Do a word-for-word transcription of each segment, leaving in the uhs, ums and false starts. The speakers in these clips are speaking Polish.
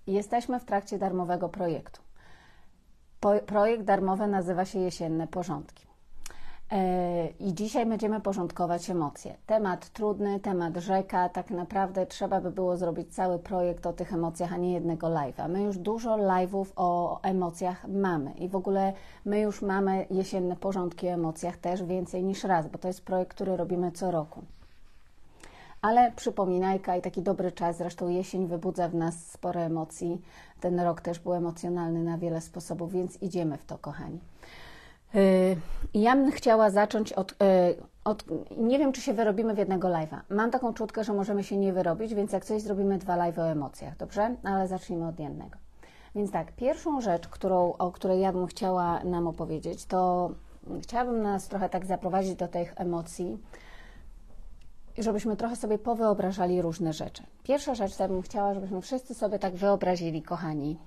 Jesteśmy w trakcie darmowego projektu. Po, projekt darmowy nazywa się Jesienne Porządki. I dzisiaj będziemy porządkować emocje. Temat trudny, temat rzeka, tak naprawdę trzeba by było zrobić cały projekt o tych emocjach, a nie jednego live'a. My już dużo live'ów o emocjach mamy i w ogóle my już mamy jesienne porządki o emocjach też więcej niż raz, bo to jest projekt, który robimy co roku. Ale przypominajka i taki dobry czas, zresztą jesień wybudza w nas sporo emocji. Ten rok też był emocjonalny na wiele sposobów, więc idziemy w to, kochani. Ja bym chciała zacząć od, od... Nie wiem, czy się wyrobimy w jednego live'a. Mam taką czutkę, że możemy się nie wyrobić, więc jak coś zrobimy dwa live'y o emocjach, dobrze? Ale zacznijmy od jednego. Więc tak, pierwszą rzecz, którą, o której ja bym chciała nam opowiedzieć, to chciałabym nas trochę tak zaprowadzić do tych emocji, żebyśmy trochę sobie powyobrażali różne rzeczy. Pierwsza rzecz, to bym chciała, żebyśmy wszyscy sobie tak wyobrazili, kochani,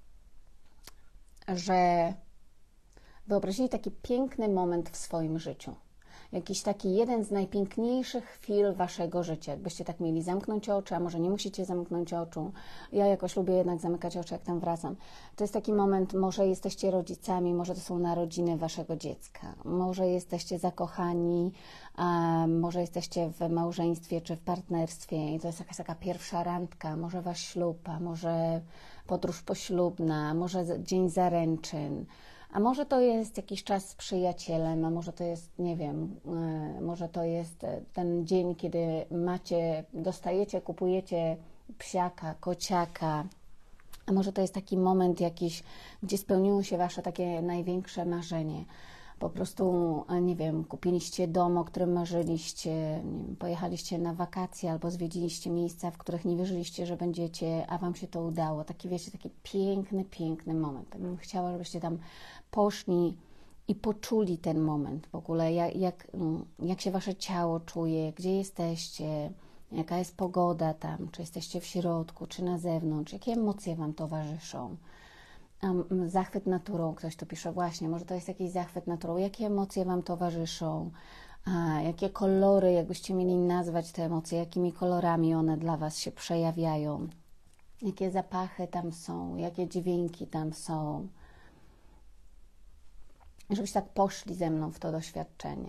że wyobrazili taki piękny moment w swoim życiu. Jakiś taki jeden z najpiękniejszych chwil waszego życia. Jakbyście tak mieli zamknąć oczy, a może nie musicie zamknąć oczu. Ja jakoś lubię jednak zamykać oczy, jak tam wracam. To jest taki moment, może jesteście rodzicami, może to są narodziny waszego dziecka, może jesteście zakochani, a może jesteście w małżeństwie czy w partnerstwie i to jest jakaś taka pierwsza randka, może wasz ślub, a może podróż poślubna, może dzień zaręczyn. A może to jest jakiś czas z przyjacielem, a może to jest, nie wiem, może to jest ten dzień, kiedy macie, dostajecie, kupujecie psiaka, kociaka, a może to jest taki moment jakiś, gdzie spełniło się wasze takie największe marzenie. Po prostu, nie wiem, kupiliście dom, o którym marzyliście, nie wiem, pojechaliście na wakacje albo zwiedziliście miejsca, w których nie wierzyliście, że będziecie, a wam się to udało. Taki, wiecie, taki piękny, piękny moment. Ja bym chciała, żebyście tam poszli i poczuli ten moment w ogóle, jak, jak, jak się wasze ciało czuje, gdzie jesteście, jaka jest pogoda tam, czy jesteście w środku, czy na zewnątrz, jakie emocje wam towarzyszą. Um, zachwyt naturą, ktoś tu pisze, właśnie, może to jest jakiś zachwyt naturą, jakie emocje wam towarzyszą, a, jakie kolory, jakbyście mieli nazwać te emocje, jakimi kolorami one dla was się przejawiają, jakie zapachy tam są, jakie dźwięki tam są, żebyście tak poszli ze mną w to doświadczenie.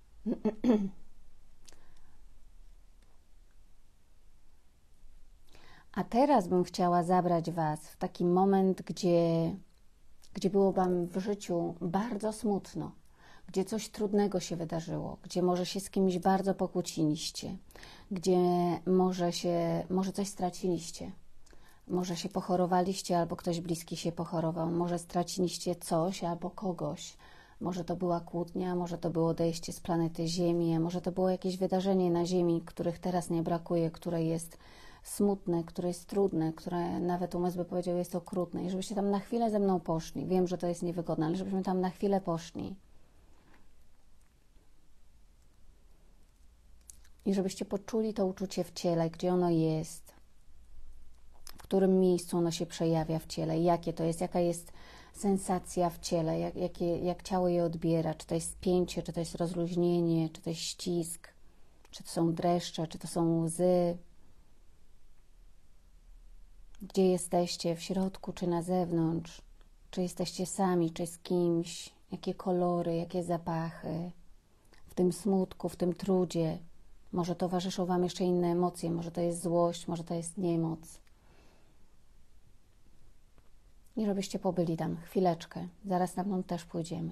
A teraz bym chciała zabrać was w taki moment, gdzie, gdzie było wam w życiu bardzo smutno, gdzie coś trudnego się wydarzyło, gdzie może się z kimś bardzo pokłóciliście, gdzie może, się, może coś straciliście, może się pochorowaliście albo ktoś bliski się pochorował, może straciliście coś albo kogoś, może to była kłótnia, może to było odejście z planety Ziemi, a może to było jakieś wydarzenie na Ziemi, których teraz nie brakuje, które jest smutne, które jest trudne, które nawet umysł by powiedział jest okrutne i żebyście tam na chwilę ze mną poszli. Wiem, że to jest niewygodne, ale żebyśmy tam na chwilę poszli. I żebyście poczuli to uczucie w ciele, gdzie ono jest, w którym miejscu ono się przejawia w ciele, jakie to jest, jaka jest sensacja w ciele, jak, jakie, jak ciało je odbiera, czy to jest spięcie, czy to jest rozluźnienie, czy to jest ścisk, czy to są dreszcze, czy to są łzy. Gdzie jesteście, w środku czy na zewnątrz, czy jesteście sami, czy z kimś, jakie kolory, jakie zapachy, w tym smutku, w tym trudzie. Może towarzyszą wam jeszcze inne emocje, może to jest złość, może to jest niemoc. I żebyście pobyli tam chwileczkę, zaraz na mną też pójdziemy.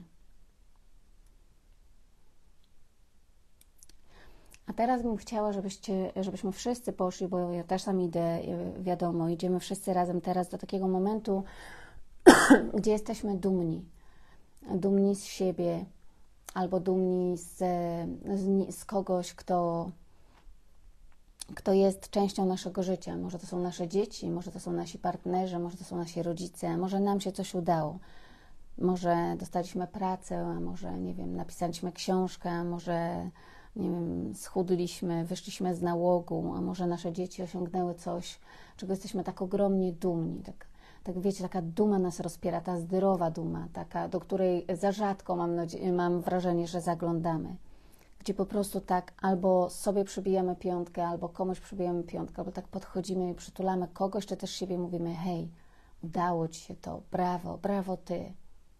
A teraz bym chciała, żebyście, żebyśmy wszyscy poszli, bo ja też tam idę, wiadomo, idziemy wszyscy razem teraz do takiego momentu, gdzie jesteśmy dumni. Dumni z siebie albo dumni z, z, z kogoś, kto, kto jest częścią naszego życia. Może to są nasze dzieci, może to są nasi partnerzy, może to są nasi rodzice, może nam się coś udało. Może dostaliśmy pracę, a może, nie wiem, napisaliśmy książkę, a może, nie wiem, schudliśmy, wyszliśmy z nałogu, a może nasze dzieci osiągnęły coś, czego jesteśmy tak ogromnie dumni. Tak, tak wiecie, taka duma nas rozpiera, ta zdrowa duma, taka, do której za rzadko mam, mam wrażenie, że zaglądamy. gdzie po prostu tak albo sobie przybijamy piątkę, albo komuś przybijamy piątkę, albo tak podchodzimy i przytulamy kogoś, czy też siebie mówimy: hej, udało Ci się to, brawo, brawo Ty.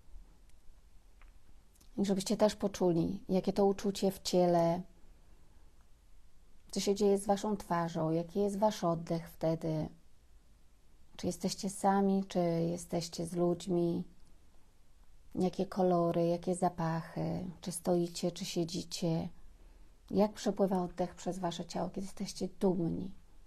I żebyście też poczuli, jakie to uczucie w ciele, co się dzieje z Waszą twarzą, jaki jest Wasz oddech wtedy, czy jesteście sami, czy jesteście z ludźmi, jakie kolory, jakie zapachy, czy stoicie, czy siedzicie, jak przepływa oddech przez Wasze ciało, kiedy jesteście dumni.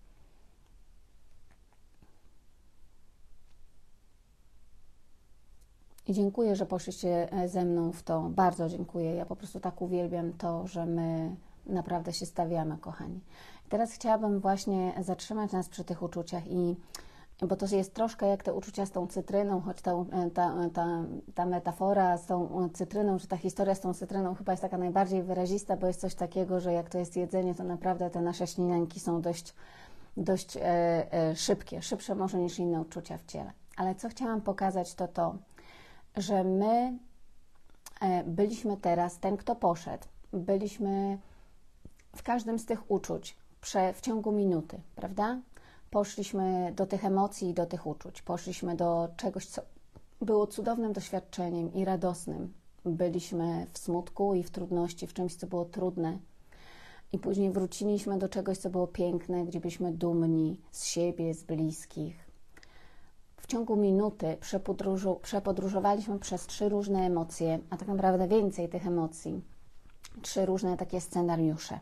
I dziękuję, że poszliście ze mną w to. Bardzo dziękuję. Ja po prostu tak uwielbiam to, że my naprawdę się stawiamy, kochani. Teraz chciałabym właśnie zatrzymać nas przy tych uczuciach, i bo to jest troszkę jak te uczucia z tą cytryną, choć ta, ta, ta, ta metafora z tą cytryną, czy ta historia z tą cytryną chyba jest taka najbardziej wyrazista, bo jest coś takiego, że jak to jest jedzenie, to naprawdę te nasze śniadanki są dość, dość e, e, szybkie, szybsze może niż inne uczucia w ciele. Ale co chciałam pokazać, to to, że my e, byliśmy teraz, ten kto poszedł, byliśmy w każdym z tych uczuć prze, w ciągu minuty, prawda? Poszliśmy do tych emocji i do tych uczuć. Poszliśmy do czegoś, co było cudownym doświadczeniem i radosnym. Byliśmy w smutku i w trudności, w czymś, co było trudne. I później wróciliśmy do czegoś, co było piękne, gdzie byliśmy dumni z siebie, z bliskich. W ciągu minuty przepodróżu, przepodróżowaliśmy przez trzy różne emocje, a tak naprawdę więcej tych emocji. Trzy różne takie scenariusze.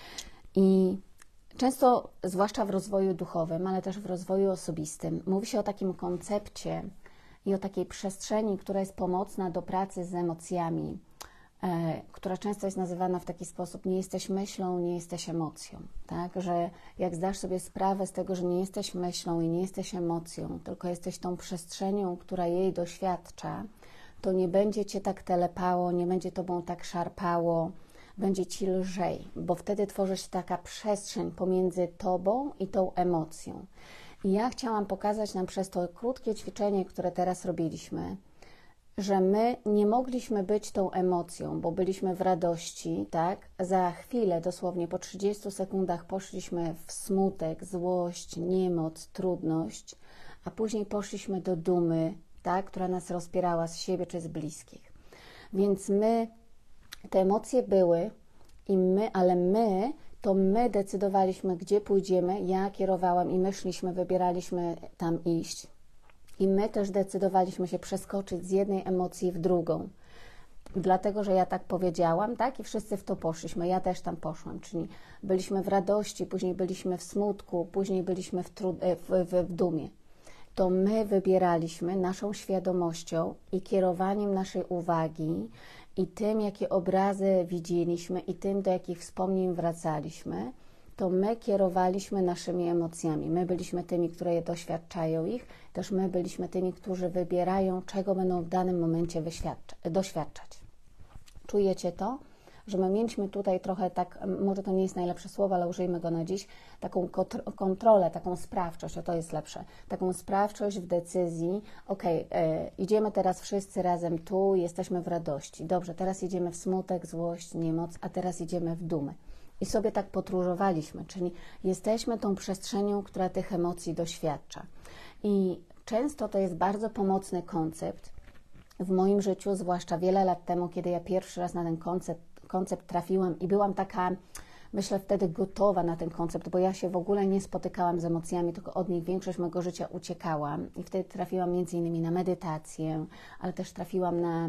I często, zwłaszcza w rozwoju duchowym, ale też w rozwoju osobistym, mówi się o takim koncepcie i o takiej przestrzeni, która jest pomocna do pracy z emocjami, e, która często jest nazywana w taki sposób: nie jesteś myślą, nie jesteś emocją. Tak? Że jak zdasz sobie sprawę z tego, że nie jesteś myślą i nie jesteś emocją, tylko jesteś tą przestrzenią, która jej doświadcza, to nie będzie Cię tak telepało, nie będzie Tobą tak szarpało, będzie Ci lżej, bo wtedy tworzy się taka przestrzeń pomiędzy Tobą i tą emocją. I ja chciałam pokazać nam przez to krótkie ćwiczenie, które teraz robiliśmy, że my nie mogliśmy być tą emocją, bo byliśmy w radości, tak? Za chwilę, dosłownie po trzydziestu sekundach poszliśmy w smutek, złość, niemoc, trudność, a później poszliśmy do dumy, tak? Która nas rozpierała z siebie czy z bliskich. Więc my te emocje były, i my, ale my, to my decydowaliśmy, gdzie pójdziemy. Ja kierowałam i my szliśmy, wybieraliśmy tam iść. I my też decydowaliśmy się przeskoczyć z jednej emocji w drugą. Dlatego, że ja tak powiedziałam, tak? I wszyscy w to poszliśmy. Ja też tam poszłam. Czyli byliśmy w radości, później byliśmy w smutku, później byliśmy w, trud- w, w, w dumie. To my wybieraliśmy naszą świadomością i kierowaniem naszej uwagi i tym, jakie obrazy widzieliśmy i tym, do jakich wspomnień wracaliśmy, to my kierowaliśmy naszymi emocjami. My byliśmy tymi, które je doświadczają ich, też my byliśmy tymi, którzy wybierają, czego będą w danym momencie doświadczać. Czujecie to? Że my mieliśmy tutaj trochę tak, może to nie jest najlepsze słowo, ale użyjmy go na dziś, taką kontrolę, taką sprawczość, o to jest lepsze, taką sprawczość w decyzji: ok, e, idziemy teraz wszyscy razem tu, jesteśmy w radości, dobrze, teraz idziemy w smutek, złość, niemoc, a teraz idziemy w dumę. I sobie tak podróżowaliśmy, czyli jesteśmy tą przestrzenią, która tych emocji doświadcza. I często to jest bardzo pomocny koncept w moim życiu, zwłaszcza wiele lat temu, kiedy ja pierwszy raz na ten koncept koncept trafiłam i byłam taka, myślę, wtedy gotowa na ten koncept, bo ja się w ogóle nie spotykałam z emocjami, tylko od nich większość mojego życia uciekałam. I wtedy trafiłam między innymi na medytację, ale też trafiłam na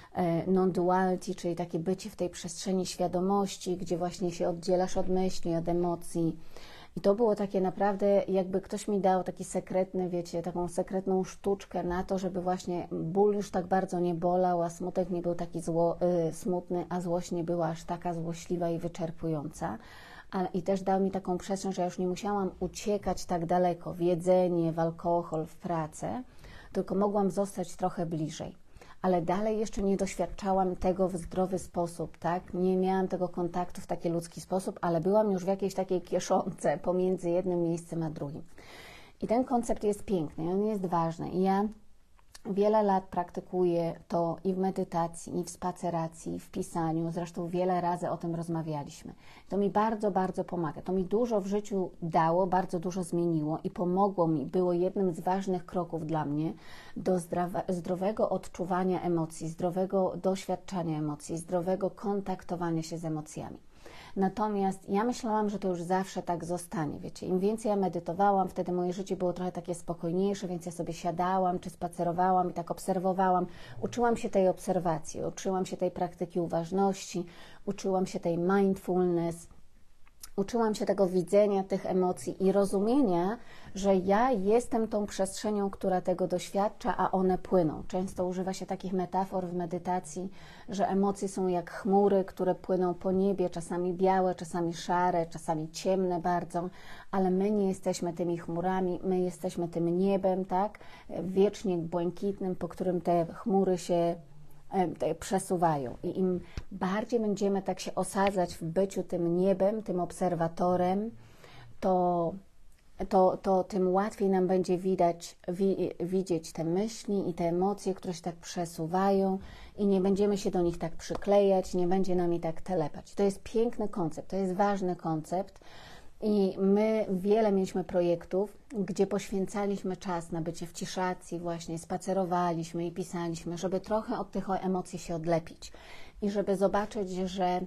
e, non-duality, czyli takie bycie w tej przestrzeni świadomości, gdzie właśnie się oddzielasz od myśli, od emocji. I to było takie naprawdę, jakby ktoś mi dał taki sekretny, wiecie, taką sekretną sztuczkę na to, żeby właśnie ból już tak bardzo nie bolał, a smutek nie był taki zło, y, smutny, a złość nie była aż taka złośliwa i wyczerpująca. A, I też dał mi taką przestrzeń, że ja już nie musiałam uciekać tak daleko w jedzenie, w alkohol, w pracę, tylko mogłam zostać trochę bliżej. Ale dalej jeszcze nie doświadczałam tego w zdrowy sposób, tak? Nie miałam tego kontaktu w taki ludzki sposób, ale byłam już w jakiejś takiej kieszonce pomiędzy jednym miejscem a drugim. I ten koncept jest piękny, on jest ważny. I ja Wiele lat praktykuję to i w medytacji, i w spaceracji, i w pisaniu. Zresztą wiele razy o tym rozmawialiśmy. To mi bardzo, bardzo pomaga. To mi dużo w życiu dało, bardzo dużo zmieniło i pomogło mi. Było jednym z ważnych kroków dla mnie do zdrowego odczuwania emocji, zdrowego doświadczania emocji, zdrowego kontaktowania się z emocjami. Natomiast ja myślałam, że to już zawsze tak zostanie, wiecie, im więcej ja medytowałam, wtedy moje życie było trochę takie spokojniejsze, więc ja sobie siadałam, czy spacerowałam i tak obserwowałam, uczyłam się tej obserwacji, uczyłam się tej praktyki uważności, uczyłam się tej mindfulness, uczyłam się tego widzenia tych emocji i rozumienia, że ja jestem tą przestrzenią, która tego doświadcza, a one płyną. Często używa się takich metafor w medytacji, że emocje są jak chmury, które płyną po niebie, czasami białe, czasami szare, czasami ciemne bardzo, ale my nie jesteśmy tymi chmurami, my jesteśmy tym niebem, tak? Wiecznie błękitnym, po którym te chmury się przesuwają. I im bardziej będziemy tak się osadzać w byciu tym niebem, tym obserwatorem, to, to, to tym łatwiej nam będzie widać, wi, widzieć te myśli i te emocje, które się tak przesuwają i nie będziemy się do nich tak przyklejać, nie będzie nami tak telepać. To jest piękny koncept, to jest ważny koncept. I my wiele mieliśmy projektów, gdzie poświęcaliśmy czas na bycie w ciszacji, właśnie spacerowaliśmy i pisaliśmy, żeby trochę od tych emocji się odlepić i żeby zobaczyć, że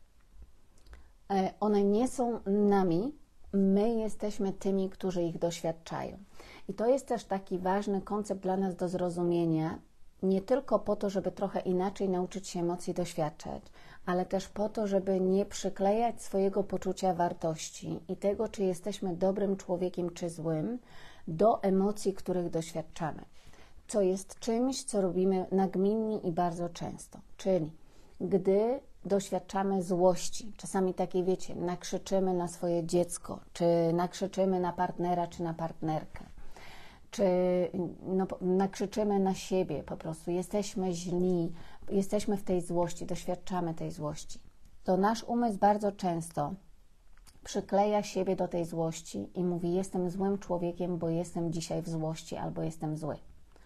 one nie są nami, my jesteśmy tymi, którzy ich doświadczają. I to jest też taki ważny koncept dla nas do zrozumienia, nie tylko po to, żeby trochę inaczej nauczyć się emocji doświadczać, ale też po to, żeby nie przyklejać swojego poczucia wartości i tego, czy jesteśmy dobrym człowiekiem, czy złym, do emocji, których doświadczamy. Co jest czymś, co robimy nagminnie i bardzo często. Czyli gdy doświadczamy złości, czasami takiej, wiecie, nakrzyczymy na swoje dziecko, czy nakrzyczymy na partnera, czy na partnerkę, czy no, nakrzyczymy na siebie po prostu, jesteśmy źli, jesteśmy w tej złości, doświadczamy tej złości, to nasz umysł bardzo często przykleja siebie do tej złości i mówi: jestem złym człowiekiem, bo jestem dzisiaj w złości albo jestem zły.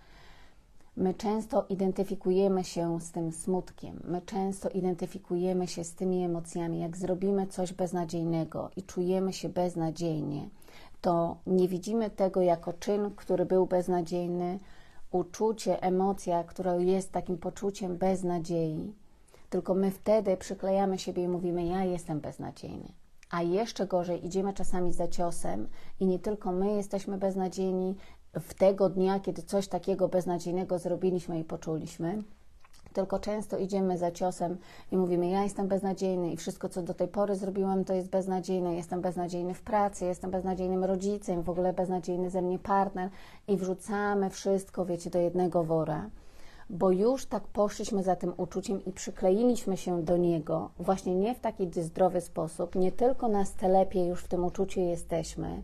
My często identyfikujemy się z tym smutkiem, my często identyfikujemy się z tymi emocjami. Jak zrobimy coś beznadziejnego i czujemy się beznadziejnie, to nie widzimy tego jako czyn, który był beznadziejny, uczucie, emocja, która jest takim poczuciem beznadziei, tylko my wtedy przyklejamy siebie i mówimy: ja jestem beznadziejny. A jeszcze gorzej, idziemy czasami za ciosem i nie tylko my jesteśmy beznadziejni w tego dnia, kiedy coś takiego beznadziejnego zrobiliśmy i poczuliśmy, tylko często idziemy za ciosem i mówimy: ja jestem beznadziejny i wszystko, co do tej pory zrobiłam, to jest beznadziejne, jestem beznadziejny w pracy, jestem beznadziejnym rodzicem, w ogóle beznadziejny ze mnie partner i wrzucamy wszystko, wiecie, do jednego wora, bo już tak poszliśmy za tym uczuciem i przykleiliśmy się do niego właśnie nie w taki zdrowy sposób, nie tylko nas telepie już w tym uczuciu jesteśmy,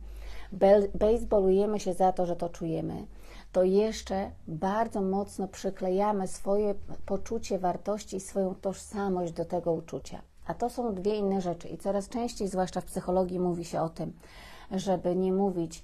bejsbolujemy się za to, że to czujemy, to jeszcze bardzo mocno przyklejamy swoje poczucie wartości i swoją tożsamość do tego uczucia. A to są dwie inne rzeczy i coraz częściej, zwłaszcza w psychologii, mówi się o tym, żeby nie mówić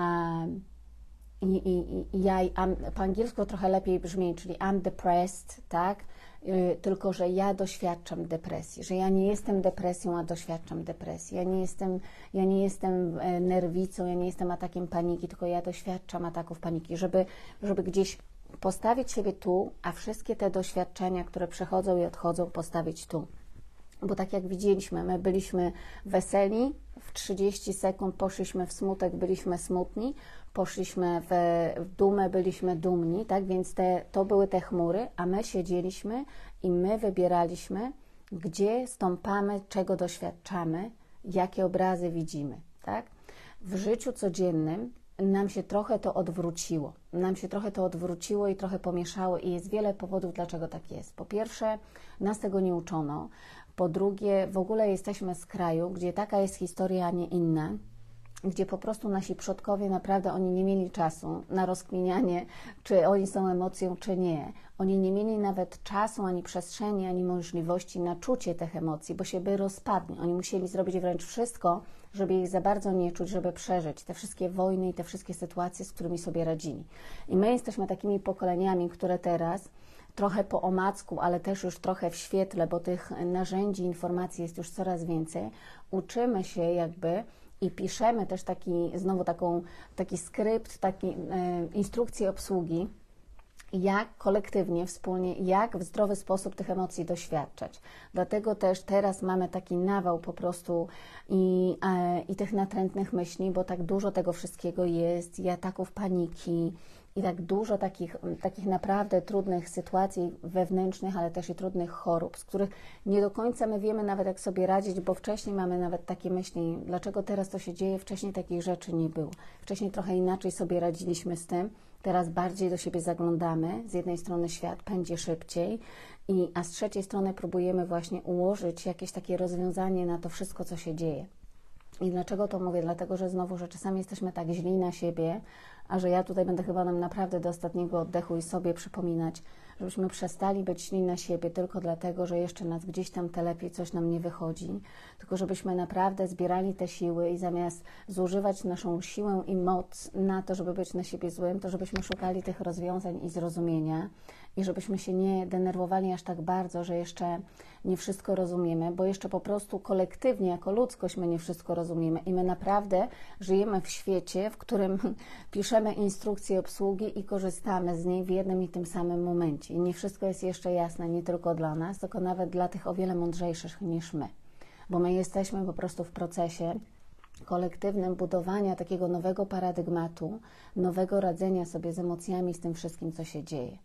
um, i, i, i ja, po angielsku trochę lepiej brzmi, czyli I'm depressed, tak? Yy, tylko że ja doświadczam depresji, że ja nie jestem depresją, a doświadczam depresji. Ja nie jestem, ja nie jestem nerwicą, ja nie jestem atakiem paniki, tylko ja doświadczam ataków paniki, żeby, żeby gdzieś postawić siebie tu, a wszystkie te doświadczenia, które przychodzą i odchodzą, postawić tu. Bo tak jak widzieliśmy, my byliśmy weseli, w trzydzieści sekund poszliśmy w smutek, byliśmy smutni, poszliśmy w, w dumę, byliśmy dumni, tak? Więc te, to były te chmury, a my siedzieliśmy i my wybieraliśmy, gdzie stąpamy, czego doświadczamy, jakie obrazy widzimy, tak? W życiu codziennym nam się trochę to odwróciło. Nam się trochę to odwróciło i trochę pomieszało i jest wiele powodów, dlaczego tak jest. Po pierwsze, nas tego nie uczono. Po drugie, w ogóle jesteśmy z kraju, gdzie taka jest historia, a nie inna. gdzie po prostu nasi przodkowie naprawdę oni nie mieli czasu na rozkminianie, czy oni są emocją, czy nie. Oni nie mieli nawet czasu, ani przestrzeni, ani możliwości na czucie tych emocji, bo się by rozpadli. Oni musieli zrobić wręcz wszystko, żeby ich za bardzo nie czuć, żeby przeżyć te wszystkie wojny i te wszystkie sytuacje, z którymi sobie radzili. I my jesteśmy takimi pokoleniami, które teraz trochę po omacku, ale też już trochę w świetle, bo tych narzędzi, informacji jest już coraz więcej, uczymy się jakby i piszemy też taki, znowu taką, taki skrypt, taki, e, instrukcję obsługi, jak kolektywnie, wspólnie, jak w zdrowy sposób tych emocji doświadczać. Dlatego też teraz mamy taki nawał po prostu i, e, i tych natrętnych myśli, bo tak dużo tego wszystkiego jest, i ataków paniki, i tak dużo takich, takich naprawdę trudnych sytuacji wewnętrznych, ale też i trudnych chorób, z których nie do końca my wiemy nawet, jak sobie radzić, bo wcześniej mamy nawet takie myśli, dlaczego teraz to się dzieje, wcześniej takich rzeczy nie było. Wcześniej trochę inaczej sobie radziliśmy z tym, teraz bardziej do siebie zaglądamy. Z jednej strony świat pędzi szybciej, i, a z trzeciej strony próbujemy właśnie ułożyć jakieś takie rozwiązanie na to wszystko, co się dzieje. I dlaczego to mówię? Dlatego, że znowu, że czasami jesteśmy tak źli na siebie, a że ja tutaj będę chyba nam naprawdę do ostatniego oddechu i sobie przypominać, żebyśmy przestali być źli na siebie tylko dlatego, że jeszcze nas gdzieś tam telepie, coś nam nie wychodzi, tylko żebyśmy naprawdę zbierali te siły i zamiast zużywać naszą siłę i moc na to, żeby być na siebie złym, to żebyśmy szukali tych rozwiązań i zrozumienia i żebyśmy się nie denerwowali aż tak bardzo, że jeszcze nie wszystko rozumiemy, bo jeszcze po prostu kolektywnie, jako ludzkość my nie wszystko rozumiemy i my naprawdę żyjemy w świecie, w którym piszemy instrukcję obsługi i korzystamy z niej w jednym i tym samym momencie. I nie wszystko jest jeszcze jasne, nie tylko dla nas, tylko nawet dla tych o wiele mądrzejszych niż my, bo my jesteśmy po prostu w procesie kolektywnym budowania takiego nowego paradygmatu, nowego radzenia sobie z emocjami, z tym wszystkim, co się dzieje.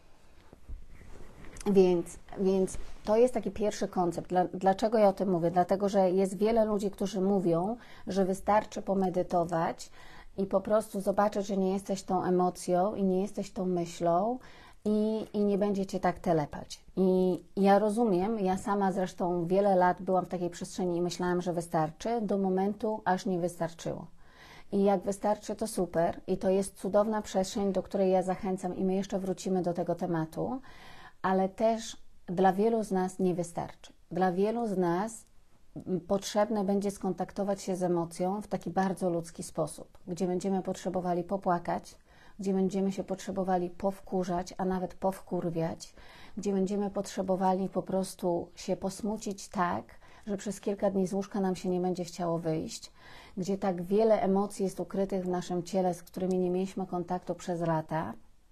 Więc, więc to jest taki pierwszy koncept. Dlaczego ja o tym mówię? Dlatego, że jest wiele ludzi, którzy mówią, że wystarczy pomedytować i po prostu zobaczyć, że nie jesteś tą emocją i nie jesteś tą myślą i, i nie będzie cię tak telepać. I ja rozumiem, ja sama zresztą wiele lat byłam w takiej przestrzeni i myślałam, że wystarczy, do momentu, aż nie wystarczyło. I jak wystarczy, to super i to jest cudowna przestrzeń, do której ja zachęcam i my jeszcze wrócimy do tego tematu, ale też dla wielu z nas nie wystarczy. Dla wielu z nas potrzebne będzie skontaktować się z emocją w taki bardzo ludzki sposób, gdzie będziemy potrzebowali popłakać, gdzie będziemy się potrzebowali powkurzać, a nawet powkurwiać, gdzie będziemy potrzebowali po prostu się posmucić tak, że przez kilka dni z łóżka nam się nie będzie chciało wyjść, gdzie tak wiele emocji jest ukrytych w naszym ciele, z którymi nie mieliśmy kontaktu przez lata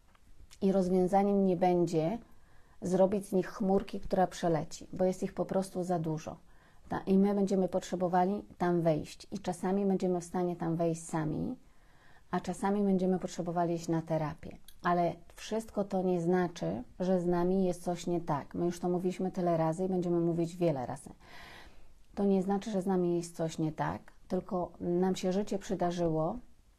i rozwiązaniem nie będzie zrobić z nich chmurki, która przeleci, bo jest ich po prostu za dużo. I my będziemy potrzebowali tam wejść. I czasami będziemy w stanie tam wejść sami, a czasami będziemy potrzebowali iść na terapię. Ale wszystko to nie znaczy, że z nami jest coś nie tak. My już to mówiliśmy tyle razy i będziemy mówić wiele razy. To nie znaczy, że z nami jest coś nie tak, tylko nam się życie przydarzyło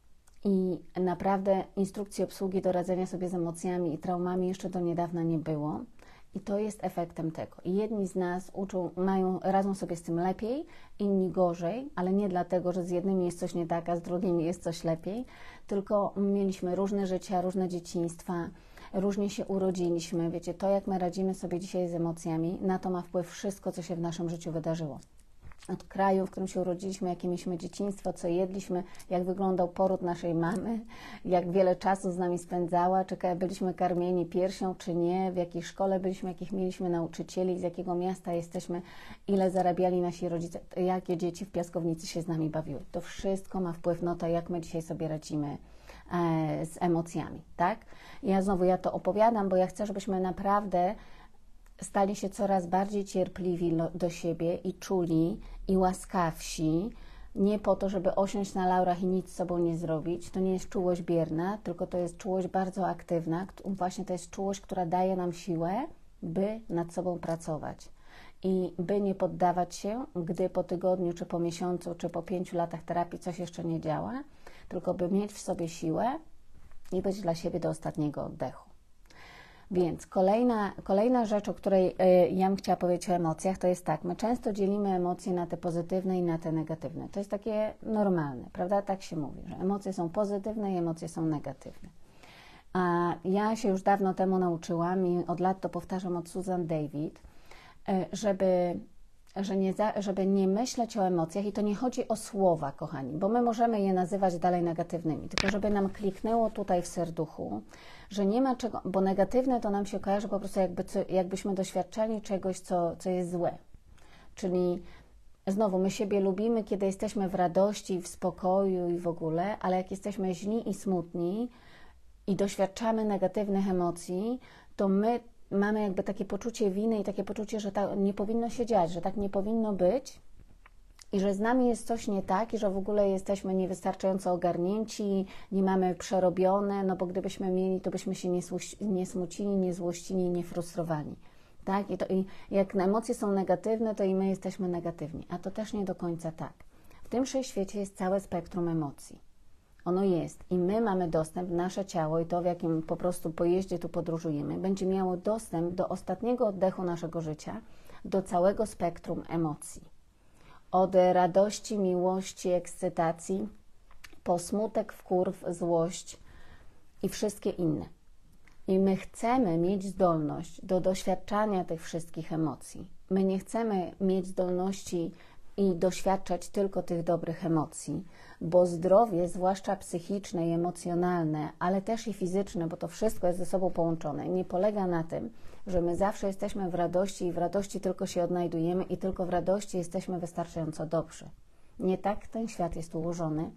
i naprawdę instrukcji obsługi do radzenia sobie z emocjami i traumami jeszcze do niedawna nie było. I to jest efektem tego. I jedni z nas uczą, mają, radzą sobie z tym lepiej, inni gorzej, ale nie dlatego, że z jednymi jest coś nie tak, a z drugimi jest coś lepiej, tylko mieliśmy różne życia, różne dzieciństwa, różnie się urodziliśmy. Wiecie, to jak my radzimy sobie dzisiaj z emocjami, na to ma wpływ wszystko, co się w naszym życiu wydarzyło. Od kraju, w którym się urodziliśmy, jakie mieliśmy dzieciństwo, co jedliśmy, jak wyglądał poród naszej mamy, jak wiele czasu z nami spędzała, czy byliśmy karmieni piersią, czy nie, w jakiej szkole byliśmy, jakich mieliśmy nauczycieli, z jakiego miasta jesteśmy, ile zarabiali nasi rodzice, jakie dzieci w piaskownicy się z nami bawiły. To wszystko ma wpływ na to, jak my dzisiaj sobie radzimy e, z emocjami, tak? Ja znowu, ja to opowiadam, bo ja chcę, żebyśmy naprawdę stali się coraz bardziej cierpliwi do siebie i czuli i łaskawsi, nie po to, żeby osiąść na laurach i nic z sobą nie zrobić. To nie jest czułość bierna, tylko to jest czułość bardzo aktywna. Właśnie to jest czułość, która daje nam siłę, by nad sobą pracować. I by nie poddawać się, gdy po tygodniu, czy po miesiącu, czy po pięciu latach terapii coś jeszcze nie działa, tylko by mieć w sobie siłę i być dla siebie do ostatniego oddechu. Więc kolejna, kolejna rzecz, o której ja bym chciała powiedzieć o emocjach, to jest tak, my często dzielimy emocje na te pozytywne i na te negatywne. To jest takie normalne, prawda? Tak się mówi, że emocje są pozytywne i emocje są negatywne. A ja się już dawno temu nauczyłam i od lat to powtarzam od Susan David, żeby, że nie za, żeby nie myśleć o emocjach i to nie chodzi o słowa, kochani, bo my możemy je nazywać dalej negatywnymi, tylko żeby nam kliknęło tutaj w serduchu, że nie ma czego, bo negatywne to nam się kojarzy po prostu jakby co, jakbyśmy doświadczali czegoś, co, co jest złe. Czyli znowu, my siebie lubimy, kiedy jesteśmy w radości, w spokoju i w ogóle, ale jak jesteśmy źli i smutni i doświadczamy negatywnych emocji, to my mamy jakby takie poczucie winy i takie poczucie, że tak nie powinno się dziać, że tak nie powinno być i że z nami jest coś nie tak i że w ogóle jesteśmy niewystarczająco ogarnięci, nie mamy przerobione, no bo gdybyśmy mieli, to byśmy się nie, nie smucili, nie złościli, nie frustrowani. Tak? I, to, I jak emocje są negatywne, to i my jesteśmy negatywni, a to też nie do końca tak. W tym wszechświecie jest całe spektrum emocji. Ono jest i my mamy dostęp, nasze ciało i to, w jakim po prostu pojeździe tu podróżujemy, będzie miało dostęp do ostatniego oddechu naszego życia, do całego spektrum emocji. Od radości, miłości, ekscytacji, po smutek, wkurw, złość i wszystkie inne. I my chcemy mieć zdolność do doświadczania tych wszystkich emocji. My nie chcemy mieć zdolności i doświadczać tylko tych dobrych emocji, bo zdrowie, zwłaszcza psychiczne i emocjonalne, ale też i fizyczne, bo to wszystko jest ze sobą połączone, nie polega na tym, że my zawsze jesteśmy w radości i w radości tylko się odnajdujemy i tylko w radości jesteśmy wystarczająco dobrzy. Nie tak ten świat jest ułożony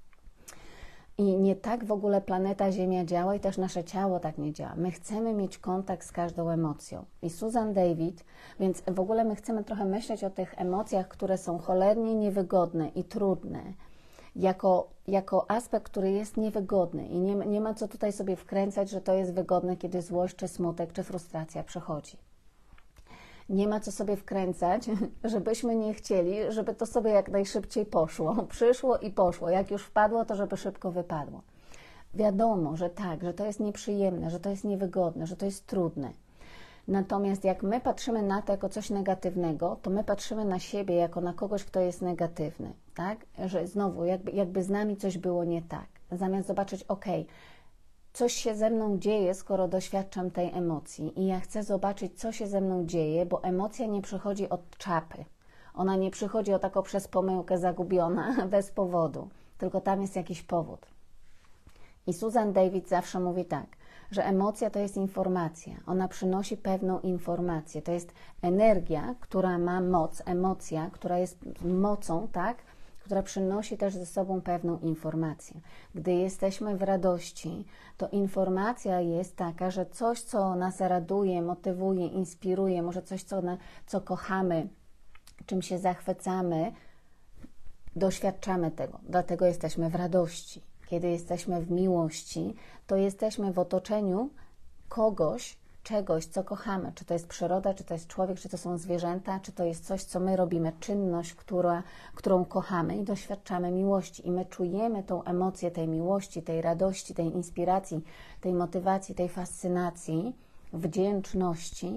i nie tak w ogóle planeta Ziemia działa i też nasze ciało tak nie działa. My chcemy mieć kontakt z każdą emocją. I Susan David, więc w ogóle my chcemy trochę myśleć o tych emocjach, które są cholernie niewygodne i trudne, jako, jako aspekt, który jest niewygodny i nie, nie ma co tutaj sobie wkręcać, że to jest wygodne, kiedy złość, czy smutek, czy frustracja przychodzi. Nie ma co sobie wkręcać, żebyśmy nie chcieli, żeby to sobie jak najszybciej poszło. Przyszło i poszło. Jak już wpadło, to żeby szybko wypadło. Wiadomo, że tak, że to jest nieprzyjemne, że to jest niewygodne, że to jest trudne. Natomiast jak my patrzymy na to jako coś negatywnego, to my patrzymy na siebie jako na kogoś, kto jest negatywny. Tak? Że znowu, jakby, jakby z nami coś było nie tak. Zamiast zobaczyć, ok, coś się ze mną dzieje, skoro doświadczam tej emocji i ja chcę zobaczyć, co się ze mną dzieje, bo emocja nie przychodzi od czapy. Ona nie przychodzi o taką przez pomyłkę zagubiona, bez powodu, tylko tam jest jakiś powód. I Susan David zawsze mówi tak, że emocja to jest informacja, ona przynosi pewną informację, to jest energia, która ma moc, emocja, która jest mocą, tak, która przynosi też ze sobą pewną informację. Gdy jesteśmy w radości, to informacja jest taka, że coś, co nas raduje, motywuje, inspiruje, może coś, co, na, co kochamy, czym się zachwycamy, doświadczamy tego. Dlatego jesteśmy w radości. Kiedy jesteśmy w miłości, to jesteśmy w otoczeniu kogoś, czegoś, co kochamy. Czy to jest przyroda, czy to jest człowiek, czy to są zwierzęta, czy to jest coś, co my robimy, czynność, która, którą kochamy i doświadczamy miłości. I my czujemy tą emocję tej miłości, tej radości, tej inspiracji, tej motywacji, tej fascynacji, wdzięczności.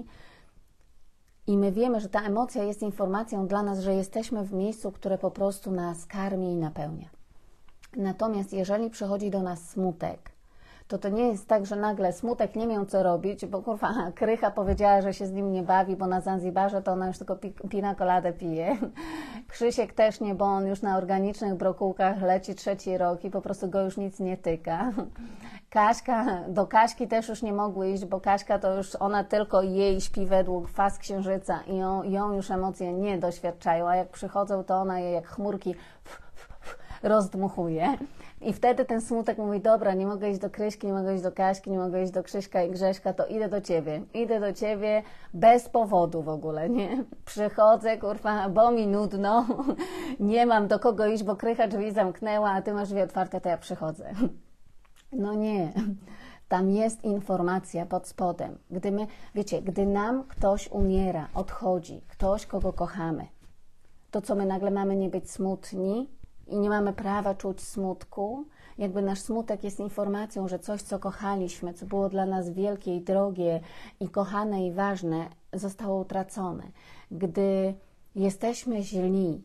I my wiemy, że ta emocja jest informacją dla nas, że jesteśmy w miejscu, które po prostu nas karmi i napełnia. Natomiast jeżeli przychodzi do nas smutek, to to nie jest tak, że nagle smutek nie miał co robić, bo kurwa, Krycha powiedziała, że się z nim nie bawi, bo na Zanzibarze to ona już tylko pi, pina coladę pije. Krzysiek też nie, bo on już na organicznych brokułkach leci trzeci rok i po prostu go już nic nie tyka. Kaśka, do Kaśki też już nie mogły iść, bo Kaśka to już ona tylko jej śpi według faz księżyca i ją, ją już emocje nie doświadczają, a jak przychodzą, to ona je jak chmurki rozdmuchuje. I wtedy ten smutek mówi, dobra, nie mogę iść do Kryśki, nie mogę iść do Kaśki, nie mogę iść do Krzyśka i Grześka, to idę do Ciebie. Idę do Ciebie bez powodu w ogóle, nie? Przychodzę, kurwa, bo mi nudno, nie mam do kogo iść, bo Krycha drzwi zamknęła, a Ty masz drzwi otwarte, to ja przychodzę. No nie. Tam jest informacja pod spodem. Gdy my, wiecie, gdy nam ktoś umiera, odchodzi, ktoś, kogo kochamy, to co my nagle mamy nie być smutni? i nie mamy prawa czuć smutku. Jakby nasz smutek jest informacją, że coś, co kochaliśmy, co było dla nas wielkie i drogie i kochane i ważne, zostało utracone. Gdy jesteśmy źli,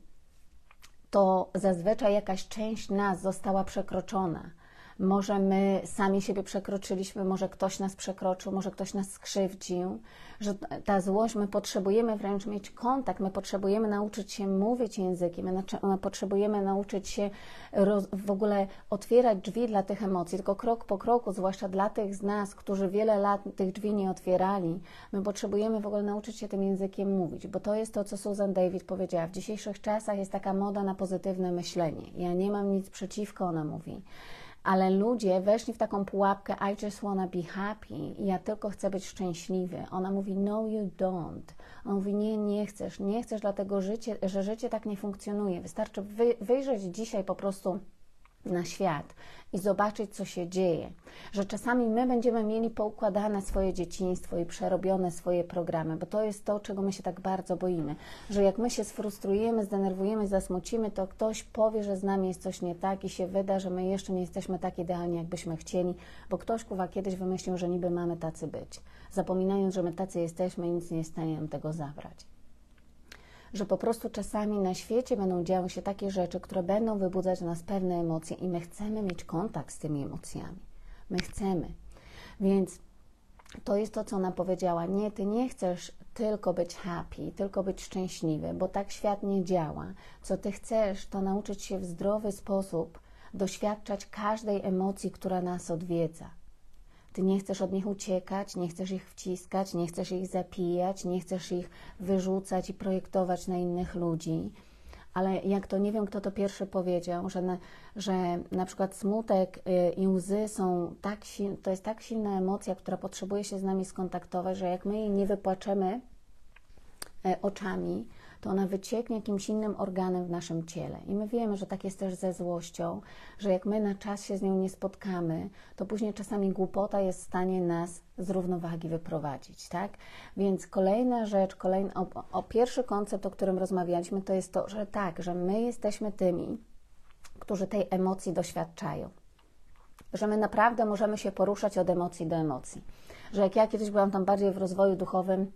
to zazwyczaj jakaś część nas została przekroczona. Może my sami siebie przekroczyliśmy, może ktoś nas przekroczył, może ktoś nas skrzywdził, że ta złość, my potrzebujemy wręcz mieć kontakt, my potrzebujemy nauczyć się mówić językiem, my, my potrzebujemy nauczyć się roz, w ogóle otwierać drzwi dla tych emocji, tylko krok po kroku, zwłaszcza dla tych z nas, którzy wiele lat tych drzwi nie otwierali, my potrzebujemy w ogóle nauczyć się tym językiem mówić, bo to jest to, co Susan David powiedziała. W dzisiejszych czasach jest taka moda na pozytywne myślenie. Ja nie mam nic przeciwko, ona mówi. Ale ludzie weszli w taką pułapkę I just wanna be happy i ja tylko chcę być szczęśliwy. Ona mówi no you don't. On mówi nie, nie chcesz. Nie chcesz dlatego, życie, że życie tak nie funkcjonuje. Wystarczy wy, wyjrzeć dzisiaj po prostu na świat i zobaczyć, co się dzieje. Że czasami my będziemy mieli poukładane swoje dzieciństwo i przerobione swoje programy, bo to jest to, czego my się tak bardzo boimy. Że jak my się sfrustrujemy, zdenerwujemy, zasmucimy, to ktoś powie, że z nami jest coś nie tak i się wyda, że my jeszcze nie jesteśmy tak idealni, jakbyśmy chcieli, bo ktoś kuwa kiedyś wymyślił, że niby mamy tacy być. Zapominając, że my tacy jesteśmy i nic nie jest w stanie nam tego zabrać. Że po prostu czasami na świecie będą działy się takie rzeczy, które będą wybudzać w nas pewne emocje i my chcemy mieć kontakt z tymi emocjami. My chcemy. Więc to jest to, co ona powiedziała. Nie, ty nie chcesz tylko być happy, tylko być szczęśliwy, bo tak świat nie działa. Co ty chcesz, to nauczyć się w zdrowy sposób doświadczać każdej emocji, która nas odwiedza. Ty nie chcesz od nich uciekać, nie chcesz ich wciskać, nie chcesz ich zapijać, nie chcesz ich wyrzucać i projektować na innych ludzi. Ale jak to, nie wiem, kto to pierwszy powiedział, że na, że na przykład smutek i łzy są tak silne, to jest tak silna emocja, która potrzebuje się z nami skontaktować, że jak my jej nie wypłaczemy oczami, to ona wycieknie jakimś innym organem w naszym ciele. I my wiemy, że tak jest też ze złością, że jak my na czas się z nią nie spotkamy, to później czasami głupota jest w stanie nas z równowagi wyprowadzić, tak? Więc kolejna rzecz, kolejny, o, o pierwszy koncept, o którym rozmawialiśmy, to jest to, że tak, że my jesteśmy tymi, którzy tej emocji doświadczają. Że my naprawdę możemy się poruszać od emocji do emocji. Że jak ja kiedyś byłam tam bardziej w rozwoju duchowym,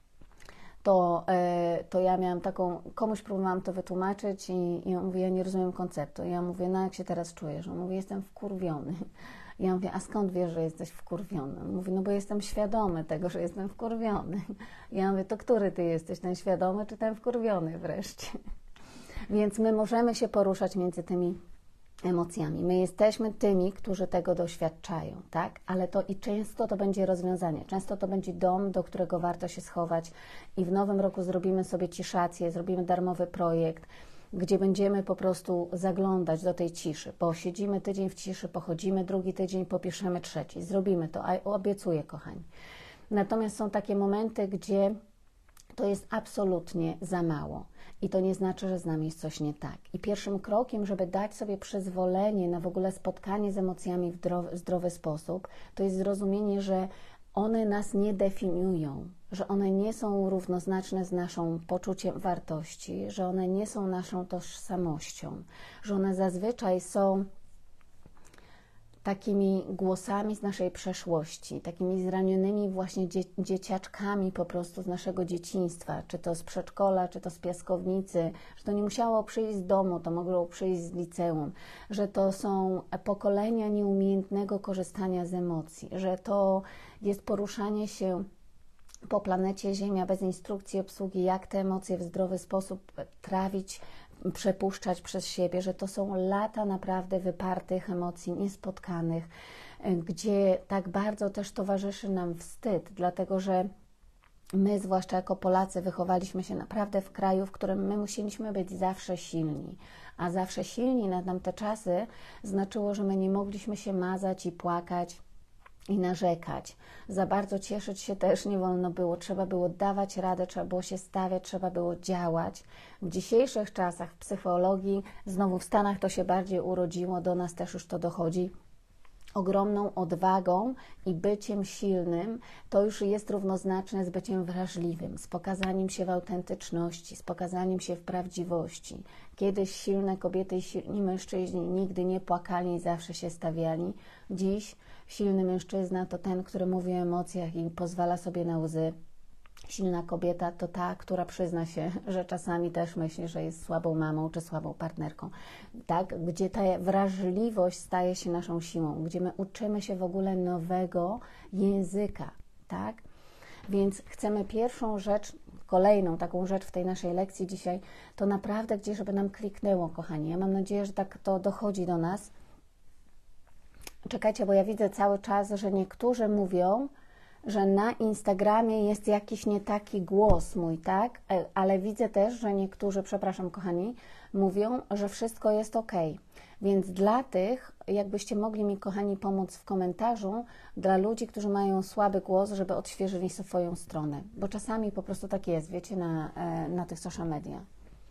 to, to ja miałam taką, komuś próbowałam to wytłumaczyć i, i on mówi, ja nie rozumiem konceptu. I ja mówię, no jak się teraz czujesz? On mówi, jestem wkurwiony. I ja mówię, a skąd wiesz, że jesteś wkurwiony? On mówi, no bo jestem świadomy tego, że jestem wkurwiony. I ja mówię, to który ty jesteś, ten świadomy czy ten wkurwiony wreszcie? Więc my możemy się poruszać między tymi emocjami. My jesteśmy tymi, którzy tego doświadczają, tak? Ale to i często to będzie rozwiązanie. Często to będzie dom, do którego warto się schować i w nowym roku zrobimy sobie ciszację, zrobimy darmowy projekt, gdzie będziemy po prostu zaglądać do tej ciszy. Posiedzimy tydzień w ciszy, pochodzimy drugi tydzień, popiszemy trzeci. Zrobimy to, a obiecuję, kochani. Natomiast są takie momenty, gdzie to jest absolutnie za mało. I to nie znaczy, że z nami jest coś nie tak. I pierwszym krokiem, żeby dać sobie przyzwolenie na w ogóle spotkanie z emocjami w zdrowy, zdrowy sposób, to jest zrozumienie, że one nas nie definiują, że one nie są równoznaczne z naszą poczuciem wartości, że one nie są naszą tożsamością, że one zazwyczaj są takimi głosami z naszej przeszłości, takimi zranionymi właśnie dzie dzieciaczkami po prostu z naszego dzieciństwa, czy to z przedszkola, czy to z piaskownicy, że to nie musiało przyjść z domu, to mogło przyjść z liceum, że to są pokolenia nieumiejętnego korzystania z emocji, że to jest poruszanie się po planecie Ziemia bez instrukcji obsługi, jak te emocje w zdrowy sposób trawić, przepuszczać przez siebie, że to są lata naprawdę wypartych emocji, niespotkanych, gdzie tak bardzo też towarzyszy nam wstyd, dlatego że my, zwłaszcza jako Polacy, wychowaliśmy się naprawdę w kraju, w którym my musieliśmy być zawsze silni, a zawsze silni na tamte czasy znaczyło, że my nie mogliśmy się mazać i płakać i narzekać. Za bardzo cieszyć się też nie wolno było. Trzeba było dawać radę, trzeba było się stawiać, trzeba było działać. W dzisiejszych czasach w psychologii, znowu w Stanach to się bardziej urodziło, do nas też już to dochodzi, ogromną odwagą i byciem silnym, to już jest równoznaczne z byciem wrażliwym, z pokazaniem się w autentyczności, z pokazaniem się w prawdziwości. Kiedyś silne kobiety i silni mężczyźni nigdy nie płakali i zawsze się stawiali. Dziś silny mężczyzna to ten, który mówi o emocjach i pozwala sobie na łzy. Silna kobieta to ta, która przyzna się, że czasami też myśli, że jest słabą mamą czy słabą partnerką. Tak? Gdzie ta wrażliwość staje się naszą siłą, gdzie my uczymy się w ogóle nowego języka. Tak? Więc chcemy pierwszą rzecz, kolejną taką rzecz w tej naszej lekcji dzisiaj, to naprawdę gdzieś, żeby nam kliknęło, kochani. Ja mam nadzieję, że tak to dochodzi do nas. Czekajcie, bo ja widzę cały czas, że niektórzy mówią, że na Instagramie jest jakiś nie taki głos mój, tak? Ale widzę też, że niektórzy, przepraszam kochani, mówią, że wszystko jest ok. Więc dla tych, jakbyście mogli mi, kochani, pomóc w komentarzu, dla ludzi, którzy mają słaby głos, żeby odświeżyli swoją stronę. Bo czasami po prostu tak jest, wiecie, na, na tych social media.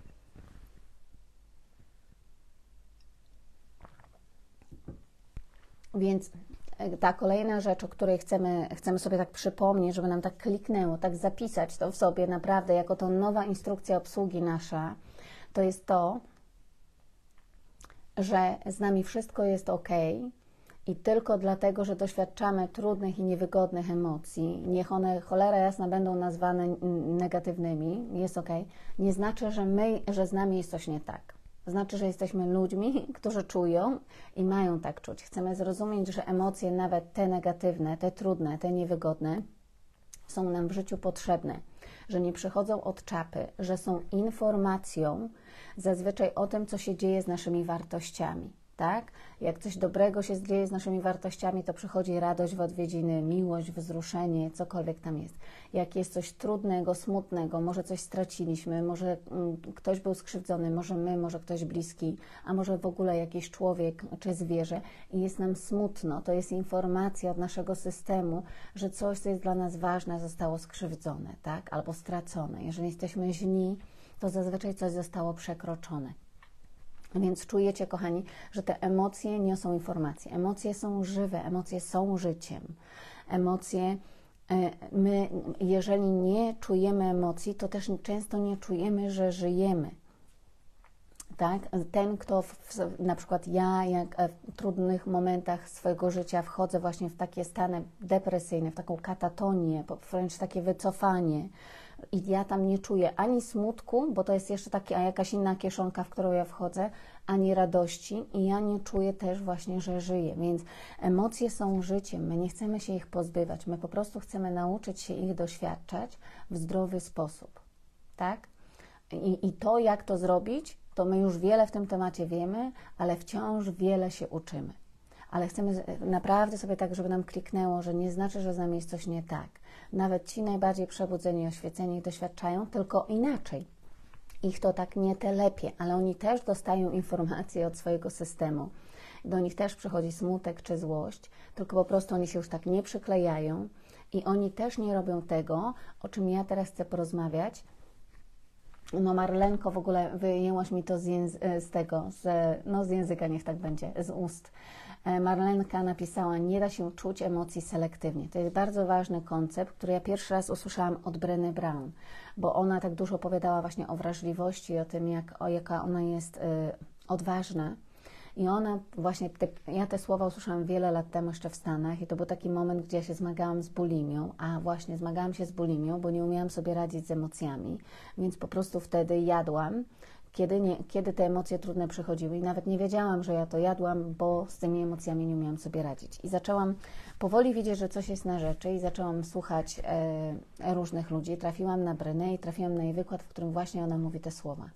Więc ta kolejna rzecz, o której chcemy, chcemy sobie tak przypomnieć, żeby nam tak kliknęło, tak zapisać to w sobie naprawdę jako to nowa instrukcja obsługi nasza, to jest to, że z nami wszystko jest ok i tylko dlatego, że doświadczamy trudnych i niewygodnych emocji, niech one cholera jasna będą nazwane negatywnymi, jest ok, nie znaczy, że my, że z nami jest coś nie tak. Znaczy, że jesteśmy ludźmi, którzy czują i mają tak czuć. Chcemy zrozumieć, że emocje, nawet te negatywne, te trudne, te niewygodne, są nam w życiu potrzebne, że nie przychodzą od czapy, że są informacją zazwyczaj o tym, co się dzieje z naszymi wartościami. Tak? Jak coś dobrego się dzieje z naszymi wartościami, to przychodzi radość w odwiedziny, miłość, wzruszenie, cokolwiek tam jest. Jak jest coś trudnego, smutnego, może coś straciliśmy, może mm, ktoś był skrzywdzony, może my, może ktoś bliski, a może w ogóle jakiś człowiek czy zwierzę i jest nam smutno, to jest informacja od naszego systemu, że coś, co jest dla nas ważne, zostało skrzywdzone, tak? Albo stracone. Jeżeli jesteśmy źli, to zazwyczaj coś zostało przekroczone. Więc czujecie, kochani, że te emocje niosą informacje. Emocje są żywe, emocje są życiem. Emocje, my, jeżeli nie czujemy emocji, to też często nie czujemy, że żyjemy. Tak? Ten, kto w, na przykład ja, jak w trudnych momentach swojego życia wchodzę właśnie w takie stany depresyjne, w taką katatonię, wręcz takie wycofanie, i ja tam nie czuję ani smutku, bo to jest jeszcze taka jakaś inna kieszonka, w którą ja wchodzę, ani radości i ja nie czuję też właśnie, że żyję. Więc emocje są życiem, my nie chcemy się ich pozbywać, my po prostu chcemy nauczyć się ich doświadczać w zdrowy sposób. Tak? I, i to, jak to zrobić, to my już wiele w tym temacie wiemy, ale wciąż wiele się uczymy. Ale chcemy naprawdę sobie tak, żeby nam kliknęło, że nie znaczy, że z nami jest coś nie tak. Nawet ci najbardziej przebudzeni, oświeceni doświadczają, tylko inaczej. Ich to tak nie telepie, ale oni też dostają informacje od swojego systemu. Do nich też przychodzi smutek czy złość, tylko po prostu oni się już tak nie przyklejają i oni też nie robią tego, o czym ja teraz chcę porozmawiać. No Marlenko, w ogóle wyjęłaś mi to z, języ- z tego, z, no z języka, niech tak będzie, z ust. Marlenka napisała, nie da się czuć emocji selektywnie. To jest bardzo ważny koncept, który ja pierwszy raz usłyszałam od Brené Brown, bo ona tak dużo opowiadała właśnie o wrażliwości, o tym, jak, o jaka ona jest y, odważna. I ona właśnie, te, ja te słowa usłyszałam wiele lat temu jeszcze w Stanach i to był taki moment, gdzie ja się zmagałam z bulimią, a właśnie zmagałam się z bulimią, bo nie umiałam sobie radzić z emocjami, więc po prostu wtedy jadłam, kiedy, nie, kiedy te emocje trudne przychodziły i nawet nie wiedziałam, że ja to jadłam, bo z tymi emocjami nie umiałam sobie radzić. I zaczęłam powoli widzieć, że coś jest na rzeczy i zaczęłam słuchać e, różnych ludzi. Trafiłam na Brené i trafiłam na jej wykład, w którym właśnie ona mówi te słowa.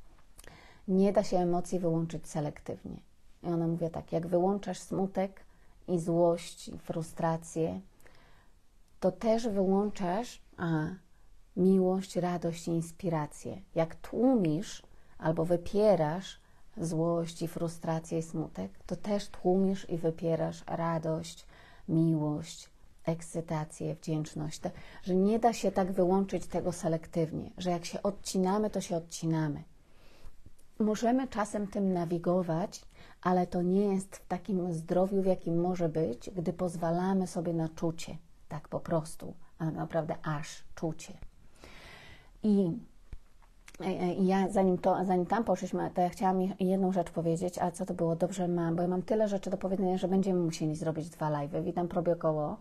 Nie da się emocji wyłączyć selektywnie. I ona mówi tak, jak wyłączasz smutek i złość, i frustrację, to też wyłączasz a, miłość, radość i inspirację. Jak tłumisz albo wypierasz złość i frustrację i smutek, to też tłumisz i wypierasz radość, miłość, ekscytację, wdzięczność. To, że nie da się tak wyłączyć tego selektywnie, że jak się odcinamy, to się odcinamy. Możemy czasem tym nawigować, ale to nie jest w takim zdrowiu, w jakim może być, gdy pozwalamy sobie na czucie, tak po prostu, a naprawdę aż czucie. I ja zanim, to, zanim tam poszliśmy, to ja chciałam jedną rzecz powiedzieć, a co to było? Dobrze mam, bo ja mam tyle rzeczy do powiedzenia, że będziemy musieli zrobić dwa live'y. Witam Probiokoło.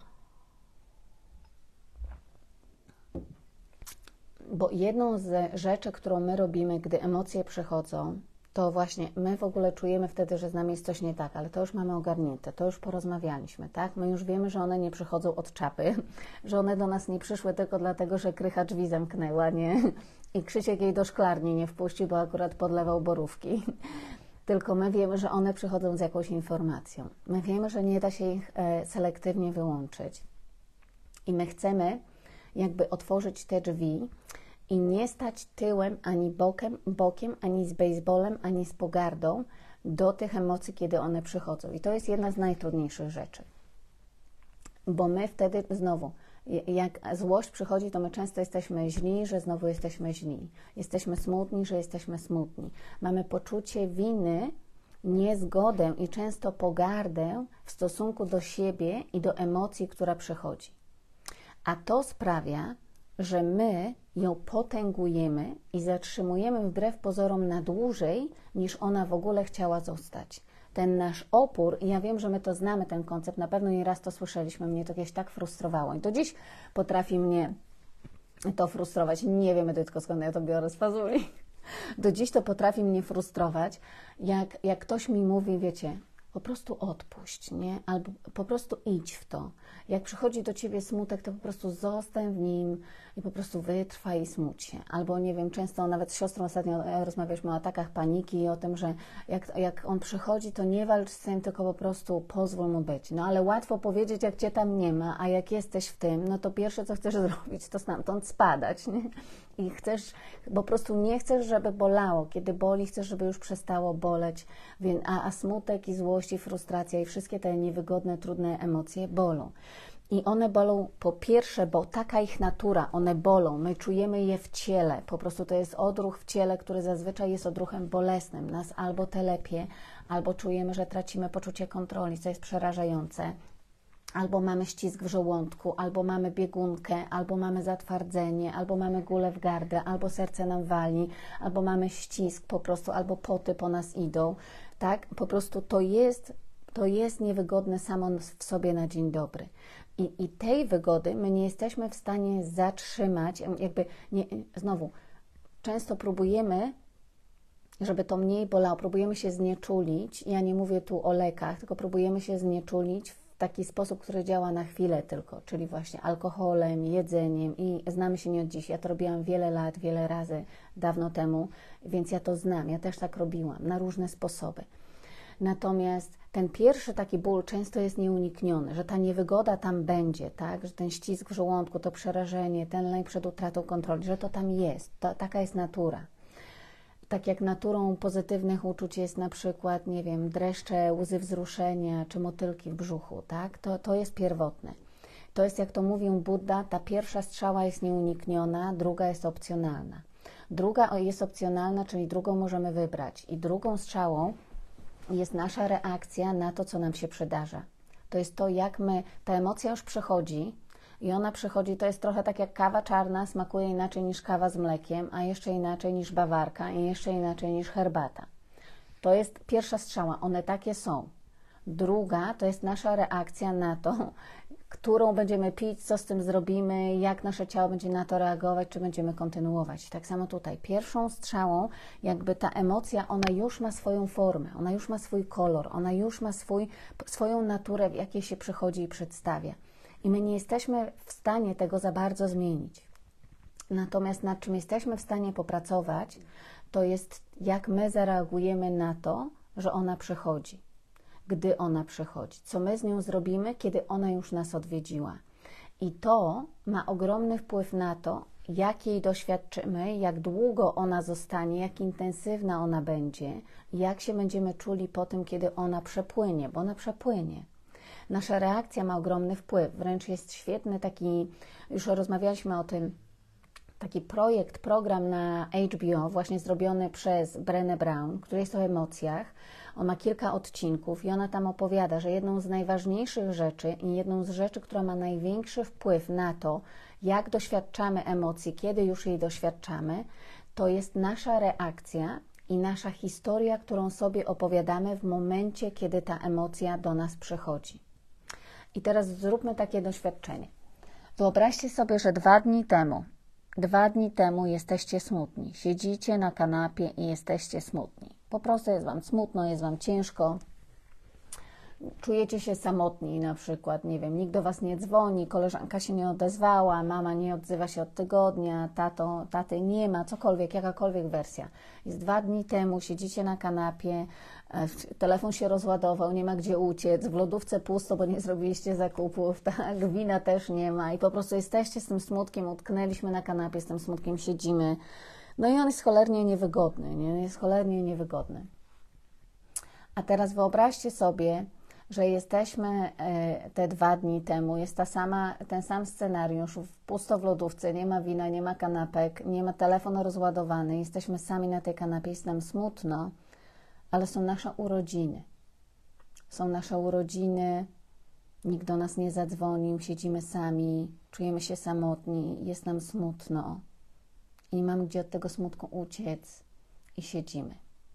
Bo jedną z rzeczy, którą my robimy, gdy emocje przychodzą, to właśnie my w ogóle czujemy wtedy, że z nami jest coś nie tak, ale to już mamy ogarnięte, to już porozmawialiśmy, tak? My już wiemy, że one nie przychodzą od czapy, że one do nas nie przyszły tylko dlatego, że Krycha drzwi zamknęła, nie? I Krzysiek jej do szklarni nie wpuścił, bo akurat podlewał borówki. Tylko my wiemy, że one przychodzą z jakąś informacją. My wiemy, że nie da się ich e, selektywnie wyłączyć. I my chcemy jakby otworzyć te drzwi i nie stać tyłem, ani bokiem, bokiem, ani z baseballem, ani z pogardą do tych emocji, kiedy one przychodzą. I to jest jedna z najtrudniejszych rzeczy. Bo my wtedy znowu, jak złość przychodzi, to my często jesteśmy źli, że znowu jesteśmy źli. Jesteśmy smutni, że jesteśmy smutni. Mamy poczucie winy, niezgodę i często pogardę w stosunku do siebie i do emocji, która przychodzi. A to sprawia, że my ją potęgujemy i zatrzymujemy wbrew pozorom na dłużej, niż ona w ogóle chciała zostać. Ten nasz opór, i ja wiem, że my to znamy, ten koncept, na pewno nieraz to słyszeliśmy, mnie to kiedyś tak frustrowało i do dziś potrafi mnie to frustrować. Nie wiem, Edytko, skąd ja to biorę z fazuli. Do dziś to potrafi mnie frustrować, jak, jak ktoś mi mówi, wiecie, po prostu odpuść, nie? Albo po prostu idź w to. Jak przychodzi do Ciebie smutek, to po prostu zostań w nim i po prostu wytrwaj i smuć się. Albo nie wiem, często nawet z siostrą ostatnio rozmawialiśmy o atakach paniki i o tym, że jak, jak on przychodzi, to nie walcz z tym, tylko po prostu pozwól mu być. No ale łatwo powiedzieć, jak Cię tam nie ma, a jak jesteś w tym, no to pierwsze, co chcesz zrobić, to stamtąd spadać, nie? I chcesz, po prostu nie chcesz, żeby bolało. Kiedy boli, chcesz, żeby już przestało boleć. A, a smutek i złość i frustracja i wszystkie te niewygodne, trudne emocje bolą. I one bolą po pierwsze, bo taka ich natura, one bolą. My czujemy je w ciele. Po prostu to jest odruch w ciele, który zazwyczaj jest odruchem bolesnym. Nas albo telepie, albo czujemy, że tracimy poczucie kontroli, co jest przerażające. Albo mamy ścisk w żołądku, albo mamy biegunkę, albo mamy zatwardzenie, albo mamy gulę w gardle, albo serce nam wali, albo mamy ścisk po prostu, albo poty po nas idą, tak? Po prostu to jest, to jest niewygodne samo w sobie na dzień dobry. I, i tej wygody my nie jesteśmy w stanie zatrzymać, jakby, nie, znowu, często próbujemy, żeby to mniej bolało, próbujemy się znieczulić, ja nie mówię tu o lekach, tylko próbujemy się znieczulić w taki sposób, który działa na chwilę tylko, czyli właśnie alkoholem, jedzeniem i znamy się nie od dziś. Ja to robiłam wiele lat, wiele razy dawno temu, więc ja to znam, ja też tak robiłam na różne sposoby. Natomiast ten pierwszy taki ból często jest nieunikniony, że ta niewygoda tam będzie, tak? Że ten ścisk w żołądku, to przerażenie, ten lęk przed utratą kontroli, że to tam jest, to, taka jest natura. Tak jak naturą pozytywnych uczuć jest na przykład, nie wiem, dreszcze, łzy wzruszenia czy motylki w brzuchu, tak? To, to jest pierwotne. To jest, jak to mówił Buddha, ta pierwsza strzała jest nieunikniona, druga jest opcjonalna. Druga jest opcjonalna, czyli drugą możemy wybrać. I drugą strzałą jest nasza reakcja na to, co nam się przydarza. To jest to, jak my, ta emocja już przychodzi i ona przychodzi, to jest trochę tak jak kawa czarna, smakuje inaczej niż kawa z mlekiem, a jeszcze inaczej niż bawarka i jeszcze inaczej niż herbata. To jest pierwsza strzała, one takie są. Druga to jest nasza reakcja na to, którą będziemy pić, co z tym zrobimy, jak nasze ciało będzie na to reagować, czy będziemy kontynuować. Tak samo tutaj. Pierwszą strzałą, jakby ta emocja, ona już ma swoją formę, ona już ma swój kolor, ona już ma swój, swoją naturę, w jakiej się przychodzi i przedstawia. I my nie jesteśmy w stanie tego za bardzo zmienić. Natomiast nad czym jesteśmy w stanie popracować, to jest jak my zareagujemy na to, że ona przychodzi. Gdy ona przychodzi. Co my z nią zrobimy, kiedy ona już nas odwiedziła. I to ma ogromny wpływ na to, jak jej doświadczymy, jak długo ona zostanie, jak intensywna ona będzie, jak się będziemy czuli po tym, kiedy ona przepłynie, bo ona przepłynie. Nasza reakcja ma ogromny wpływ. Wręcz jest świetny taki, już rozmawialiśmy o tym taki projekt, program na H B O, właśnie zrobiony przez Brené Brown, który jest o emocjach. On ma kilka odcinków i ona tam opowiada, że jedną z najważniejszych rzeczy i jedną z rzeczy, która ma największy wpływ na to, jak doświadczamy emocji, kiedy już jej doświadczamy, to jest nasza reakcja i nasza historia, którą sobie opowiadamy w momencie, kiedy ta emocja do nas przychodzi. I teraz zróbmy takie doświadczenie. Wyobraźcie sobie, że dwa dni temu, dwa dni temu jesteście smutni. Siedzicie na kanapie i jesteście smutni. Po prostu jest Wam smutno, jest Wam ciężko. Czujecie się samotni na przykład, nie wiem, nikt do Was nie dzwoni, koleżanka się nie odezwała, mama nie odzywa się od tygodnia, tato, taty nie ma, cokolwiek, jakakolwiek wersja. Jest dwa dni temu, siedzicie na kanapie, telefon się rozładował, nie ma gdzie uciec, w lodówce pusto, bo nie zrobiliście zakupów, tak, wina też nie ma i po prostu jesteście z tym smutkiem, utknęliśmy na kanapie, z tym smutkiem siedzimy. No i on jest cholernie niewygodny, nie? Jest cholernie niewygodny. A teraz wyobraźcie sobie, że jesteśmy te dwa dni temu, jest ta sama, ten sam scenariusz, pusto w lodówce, nie ma wina, nie ma kanapek, nie ma telefon rozładowany, jesteśmy sami na tej kanapie, jest nam smutno, ale są nasze urodziny. Są nasze urodziny, nikt do nas nie zadzwonił, siedzimy sami, czujemy się samotni, jest nam smutno i nie mamy gdzie od tego smutku uciec i siedzimy.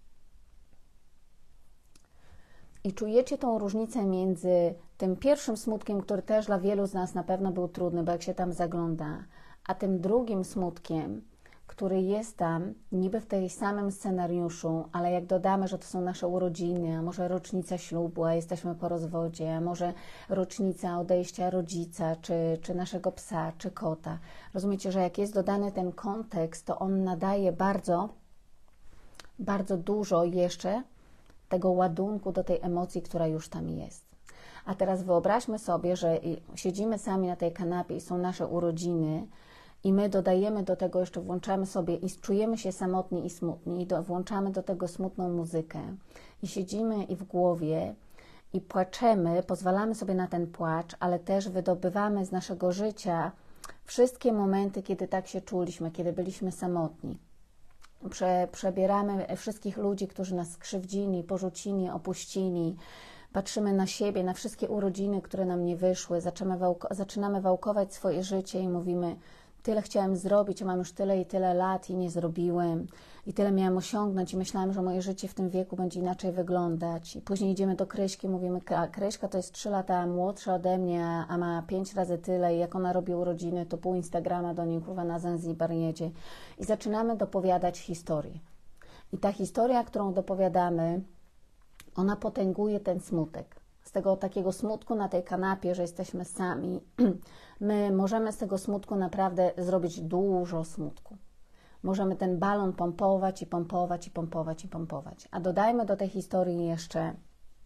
I czujecie tą różnicę między tym pierwszym smutkiem, który też dla wielu z nas na pewno był trudny, bo jak się tam zagląda, a tym drugim smutkiem, który jest tam niby w tej samym scenariuszu, ale jak dodamy, że to są nasze urodziny, a może rocznica ślubu, a jesteśmy po rozwodzie, a może rocznica odejścia rodzica, czy, czy naszego psa, czy kota. Rozumiecie, że jak jest dodany ten kontekst, to on nadaje bardzo, bardzo dużo jeszcze tego ładunku do tej emocji, która już tam jest. A teraz wyobraźmy sobie, że siedzimy sami na tej kanapie i są nasze urodziny i my dodajemy do tego, jeszcze włączamy sobie i czujemy się samotni i smutni i do, włączamy do tego smutną muzykę i siedzimy i w głowie i płaczemy, pozwalamy sobie na ten płacz, ale też wydobywamy z naszego życia wszystkie momenty, kiedy tak się czuliśmy, kiedy byliśmy samotni. Prze, przebieramy wszystkich ludzi, którzy nas skrzywdzili, porzucili, opuścili. Patrzymy na siebie, na wszystkie urodziny, które nam nie wyszły. Zaczynamy, wałko, zaczynamy wałkować swoje życie i mówimy, tyle chciałem zrobić, a mam już tyle i tyle lat i nie zrobiłem. I tyle miałam osiągnąć i myślałam, że moje życie w tym wieku będzie inaczej wyglądać. I później idziemy do Kryśki, mówimy, Kryśka to jest trzy lata młodsza ode mnie, a ma pięć razy tyle i jak ona robi urodziny, to pół Instagrama do niej kurwa na Zanzibar jedzie. I zaczynamy dopowiadać historię. I ta historia, którą dopowiadamy, ona potęguje ten smutek. Z tego takiego smutku na tej kanapie, że jesteśmy sami, my możemy z tego smutku naprawdę zrobić dużo smutku. Możemy ten balon pompować i pompować i pompować i pompować. A dodajmy do tej historii jeszcze,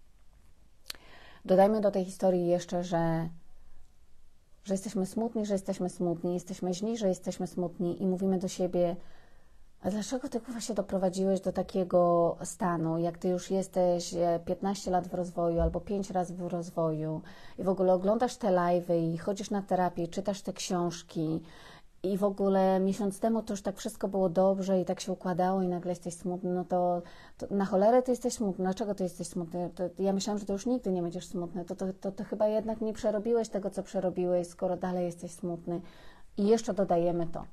dodajmy do tej historii jeszcze, że, że jesteśmy smutni, że jesteśmy smutni, jesteśmy źli, że jesteśmy smutni i mówimy do siebie, a dlaczego ty kurwa się doprowadziłeś do takiego stanu, jak ty już jesteś piętnaście lat w rozwoju albo pięć razy w rozwoju i w ogóle oglądasz te live'y i chodzisz na terapię i czytasz te książki i w ogóle miesiąc temu to już tak wszystko było dobrze i tak się układało i nagle jesteś smutny, no to, to na cholerę ty jesteś smutny. Dlaczego ty jesteś smutny? To, ja myślałam, że to już nigdy nie będziesz smutny. To, to, to, to chyba jednak nie przerobiłeś tego, co przerobiłeś, skoro dalej jesteś smutny. I jeszcze dodajemy to.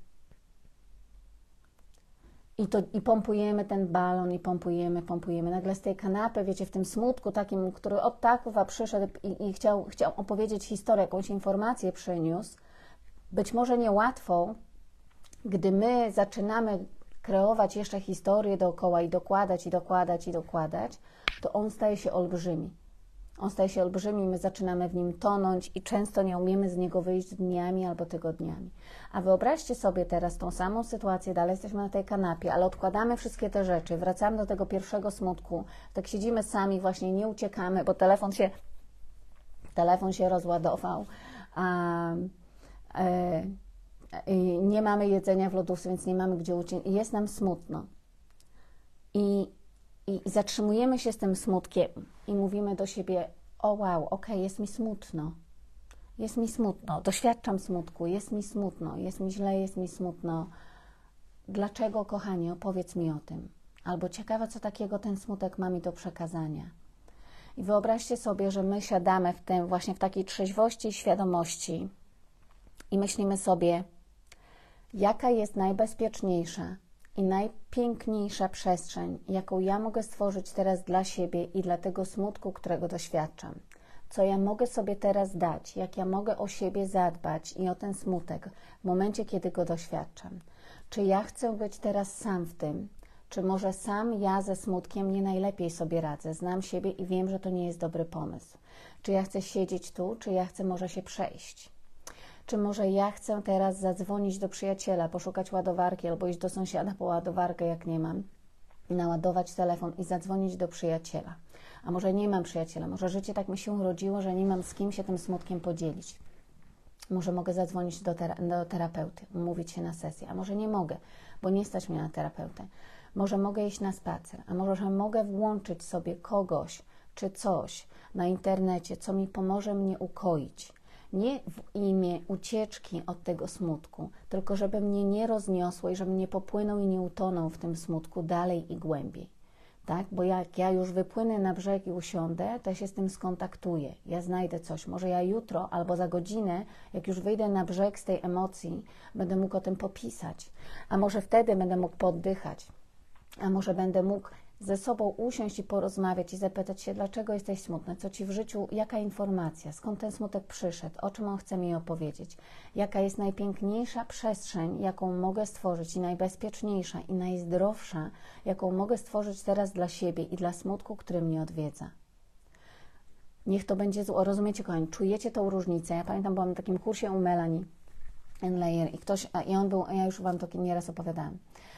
I, to, I pompujemy ten balon, i pompujemy, pompujemy. Nagle z tej kanapy, wiecie, w tym smutku takim, który od takuwa przyszedł i, i chciał, chciał opowiedzieć historię, jakąś informację przyniósł, być może niełatwą, gdy my zaczynamy kreować jeszcze historię dookoła i dokładać, i dokładać, i dokładać, to on staje się olbrzymi. On staje się olbrzymi, my zaczynamy w nim tonąć i często nie umiemy z niego wyjść dniami albo tygodniami. A wyobraźcie sobie teraz tą samą sytuację, dalej jesteśmy na tej kanapie, ale odkładamy wszystkie te rzeczy, wracamy do tego pierwszego smutku, tak siedzimy sami, właśnie nie uciekamy, bo telefon się, telefon się rozładował, a, e, nie mamy jedzenia w lodówce, więc nie mamy gdzie uciec i jest nam smutno. I I zatrzymujemy się z tym smutkiem i mówimy do siebie, o wow, okej, jest mi smutno. jest mi smutno, doświadczam smutku, jest mi smutno, jest mi źle, jest mi smutno. Dlaczego, kochanie, opowiedz mi o tym? Albo ciekawe, co takiego ten smutek ma mi do przekazania. I wyobraźcie sobie, że my siadamy w tym, właśnie w takiej trzeźwości i świadomości i myślimy sobie, jaka jest najbezpieczniejsza i najpiękniejsza przestrzeń, jaką ja mogę stworzyć teraz dla siebie i dla tego smutku, którego doświadczam. Co ja mogę sobie teraz dać, jak ja mogę o siebie zadbać i o ten smutek w momencie, kiedy go doświadczam. Czy ja chcę być teraz sam w tym? Czy może sam ja ze smutkiem nie najlepiej sobie radzę? Znam siebie i wiem, że to nie jest dobry pomysł. Czy ja chcę siedzieć tu, czy ja chcę może się przejść? Czy może ja chcę teraz zadzwonić do przyjaciela, poszukać ładowarki albo iść do sąsiada po ładowarkę, jak nie mam, naładować telefon i zadzwonić do przyjaciela? A może nie mam przyjaciela, może życie tak mi się urodziło, że nie mam z kim się tym smutkiem podzielić. Może mogę zadzwonić do, tera do terapeuty, umówić się na sesję, a może nie mogę, bo nie stać mnie na terapeutę. Może mogę iść na spacer, a może mogę włączyć sobie kogoś czy coś na internecie, co mi pomoże mnie ukoić. Nie w imię ucieczki od tego smutku, tylko żeby mnie nie rozniosło i żebym nie popłynął i nie utonął w tym smutku dalej i głębiej. Tak? Bo jak ja już wypłynę na brzeg i usiądę, to ja się z tym skontaktuję. Ja znajdę coś. Może ja jutro albo za godzinę, jak już wyjdę na brzeg z tej emocji, będę mógł o tym popisać. A może wtedy będę mógł poddychać. A może będę mógł ze sobą usiąść i porozmawiać i zapytać się, dlaczego jesteś smutny, co ci w życiu, jaka informacja, skąd ten smutek przyszedł, o czym on chce mi opowiedzieć, jaka jest najpiękniejsza przestrzeń, jaką mogę stworzyć i najbezpieczniejsza i najzdrowsza, jaką mogę stworzyć teraz dla siebie i dla smutku, który mnie odwiedza. Niech to będzie zło. Rozumiecie, kochani, czujecie tą różnicę? Ja pamiętam, byłam na takim kursie u Melanie Enlayer i ktoś, i on był, ja już Wam to nieraz opowiadałam.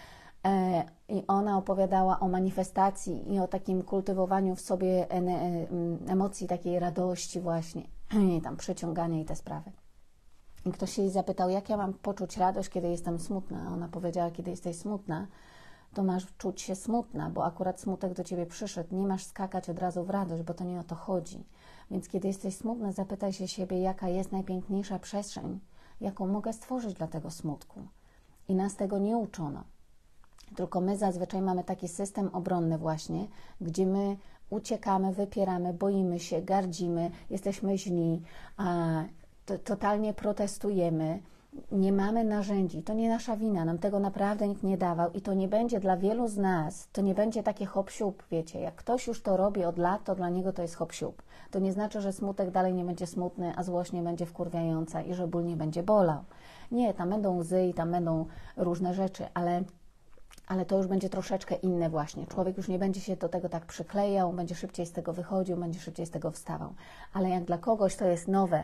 I ona opowiadała o manifestacji i o takim kultywowaniu w sobie emocji, takiej radości właśnie, i tam przyciągania i te sprawy. I ktoś się jej zapytał, jak ja mam poczuć radość, kiedy jestem smutna? A ona powiedziała, kiedy jesteś smutna, to masz czuć się smutna, bo akurat smutek do ciebie przyszedł. Nie masz skakać od razu w radość, bo to nie o to chodzi. Więc kiedy jesteś smutna, zapytaj się siebie, jaka jest najpiękniejsza przestrzeń, jaką mogę stworzyć dla tego smutku. I nas tego nie uczono. Tylko my zazwyczaj mamy taki system obronny właśnie, gdzie my uciekamy, wypieramy, boimy się, gardzimy, jesteśmy źli, a, to, totalnie protestujemy, nie mamy narzędzi. To nie nasza wina, nam tego naprawdę nikt nie dawał i to nie będzie dla wielu z nas, to nie będzie takie hop-siup, wiecie, jak ktoś już to robi od lat, to dla niego to jest hop-siup. To nie znaczy, że smutek dalej nie będzie smutny, a złość nie będzie wkurwiająca i że ból nie będzie bolał. Nie, tam będą łzy i tam będą różne rzeczy, ale... ale to już będzie troszeczkę inne właśnie. Człowiek już nie będzie się do tego tak przyklejał, będzie szybciej z tego wychodził, będzie szybciej z tego wstawał. Ale jak dla kogoś to jest nowe,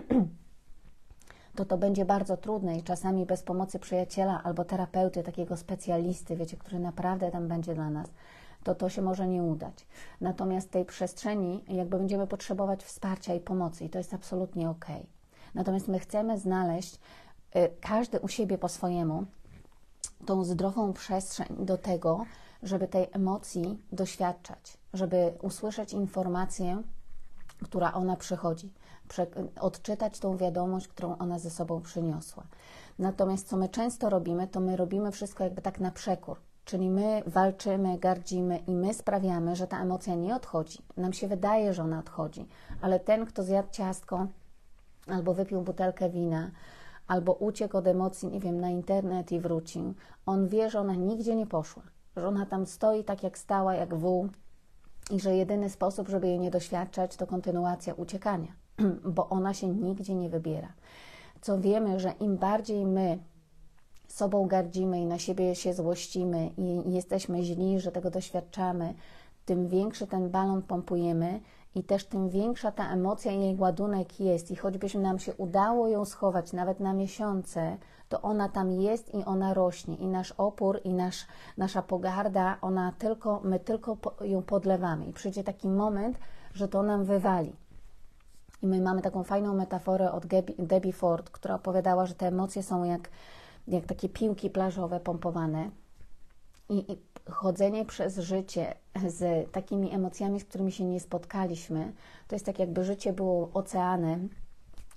to to będzie bardzo trudne i czasami bez pomocy przyjaciela albo terapeuty, takiego specjalisty, wiecie, który naprawdę tam będzie dla nas, to to się może nie udać. Natomiast w tej przestrzeni jakby będziemy potrzebować wsparcia i pomocy i to jest absolutnie okej. Natomiast my chcemy znaleźć, y, każdy u siebie po swojemu, tą zdrową przestrzeń do tego, żeby tej emocji doświadczać, żeby usłyszeć informację, która ona przychodzi, odczytać tą wiadomość, którą ona ze sobą przyniosła. Natomiast co my często robimy, to my robimy wszystko jakby tak na przekór, czyli my walczymy, gardzimy i my sprawiamy, że ta emocja nie odchodzi. Nam się wydaje, że ona odchodzi, ale ten, kto zjadł ciastko albo wypił butelkę wina, albo uciekł od emocji, nie wiem, na internet i wrócił, on wie, że ona nigdzie nie poszła, że ona tam stoi tak jak stała, jak wół i że jedyny sposób, żeby jej nie doświadczać, to kontynuacja uciekania, bo ona się nigdzie nie wybiera. Co wiemy, że im bardziej my sobą gardzimy i na siebie się złościmy i jesteśmy źli, że tego doświadczamy, tym większy ten balon pompujemy i też tym większa ta emocja i jej ładunek jest. I choćbyśmy nam się udało ją schować nawet na miesiące, to ona tam jest i ona rośnie. I nasz opór i nasz, nasza pogarda, ona tylko, my tylko ją podlewamy. I przyjdzie taki moment, że to nam wywali. I my mamy taką fajną metaforę od Debbie Ford, która opowiadała, że te emocje są jak, jak takie piłki plażowe pompowane. I, I chodzenie przez życie z takimi emocjami, z którymi się nie spotkaliśmy, to jest tak jakby życie było oceanem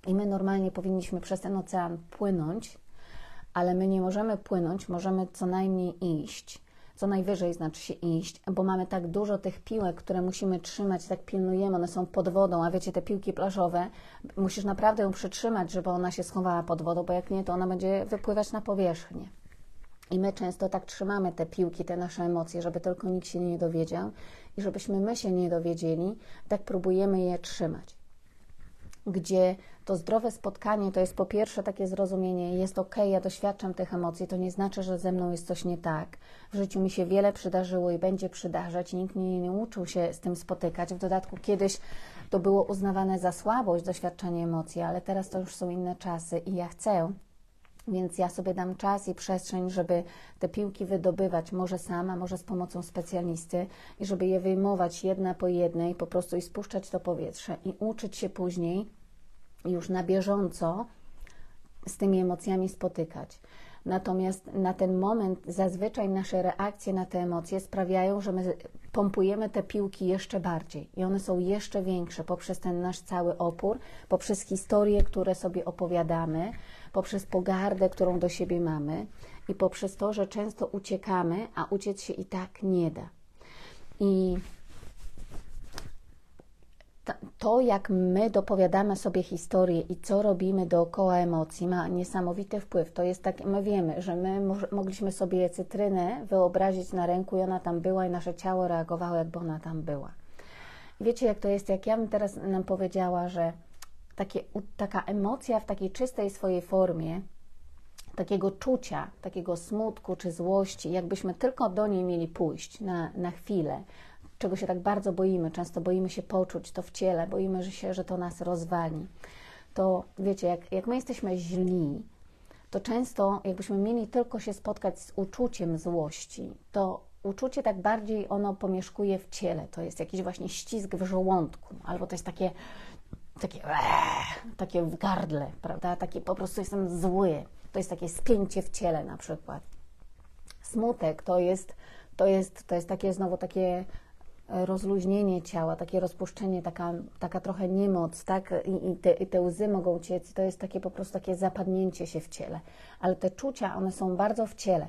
I my normalnie powinniśmy przez ten ocean płynąć, ale my nie możemy płynąć, możemy co najmniej iść, co najwyżej znaczy się iść, bo mamy tak dużo tych piłek, które musimy trzymać, tak pilnujemy, one są pod wodą, a wiecie, te piłki plażowe, musisz naprawdę ją przytrzymać, żeby ona się schowała pod wodą, bo jak nie, to ona będzie wypływać na powierzchnię. I my często tak trzymamy te piłki, te nasze emocje, żeby tylko nikt się nie dowiedział i żebyśmy my się nie dowiedzieli, tak próbujemy je trzymać. Gdzie to zdrowe spotkanie to jest po pierwsze takie zrozumienie, jest ok, ja doświadczam tych emocji, to nie znaczy, że ze mną jest coś nie tak. W życiu mi się wiele przydarzyło i będzie przydarzać, nikt mnie nie uczył się z tym spotykać. W dodatku kiedyś to było uznawane za słabość, doświadczanie emocji, ale teraz to już są inne czasy i ja chcę, więc ja sobie dam czas i przestrzeń, żeby te piłki wydobywać, może sama, może z pomocą specjalisty i żeby je wyjmować jedna po jednej, po prostu i spuszczać to powietrze i uczyć się później już na bieżąco z tymi emocjami spotykać. Natomiast na ten moment zazwyczaj nasze reakcje na te emocje sprawiają, że my pompujemy te piłki jeszcze bardziej i one są jeszcze większe poprzez ten nasz cały opór, poprzez historie, które sobie opowiadamy, poprzez pogardę, którą do siebie mamy i poprzez to, że często uciekamy, a uciec się i tak nie da. I to, jak my dopowiadamy sobie historię i co robimy dookoła emocji, ma niesamowity wpływ. To jest tak, my wiemy, że my mogliśmy sobie cytrynę wyobrazić na ręku i ona tam była i nasze ciało reagowało, jakby ona tam była. I wiecie, jak to jest, jak ja bym teraz nam powiedziała, że takie, taka emocja w takiej czystej swojej formie, takiego czucia, takiego smutku czy złości, jakbyśmy tylko do niej mieli pójść na, na chwilę, czego się tak bardzo boimy, często boimy się poczuć to w ciele, boimy się, że to nas rozwali. To wiecie, jak, jak my jesteśmy źli, to często jakbyśmy mieli tylko się spotkać z uczuciem złości, to uczucie tak bardziej ono pomieszkuje w ciele, to jest jakiś właśnie ścisk w żołądku, albo to jest takie, takie, takie w gardle, prawda, takie po prostu jestem zły, to jest takie spięcie w ciele na przykład. Smutek to jest, to jest, to jest takie znowu takie rozluźnienie ciała, takie rozpuszczenie, taka, taka trochę niemoc, tak? I, i, te, i te łzy mogą ciec, to jest takie po prostu takie zapadnięcie się w ciele. Ale te czucia, one są bardzo w ciele.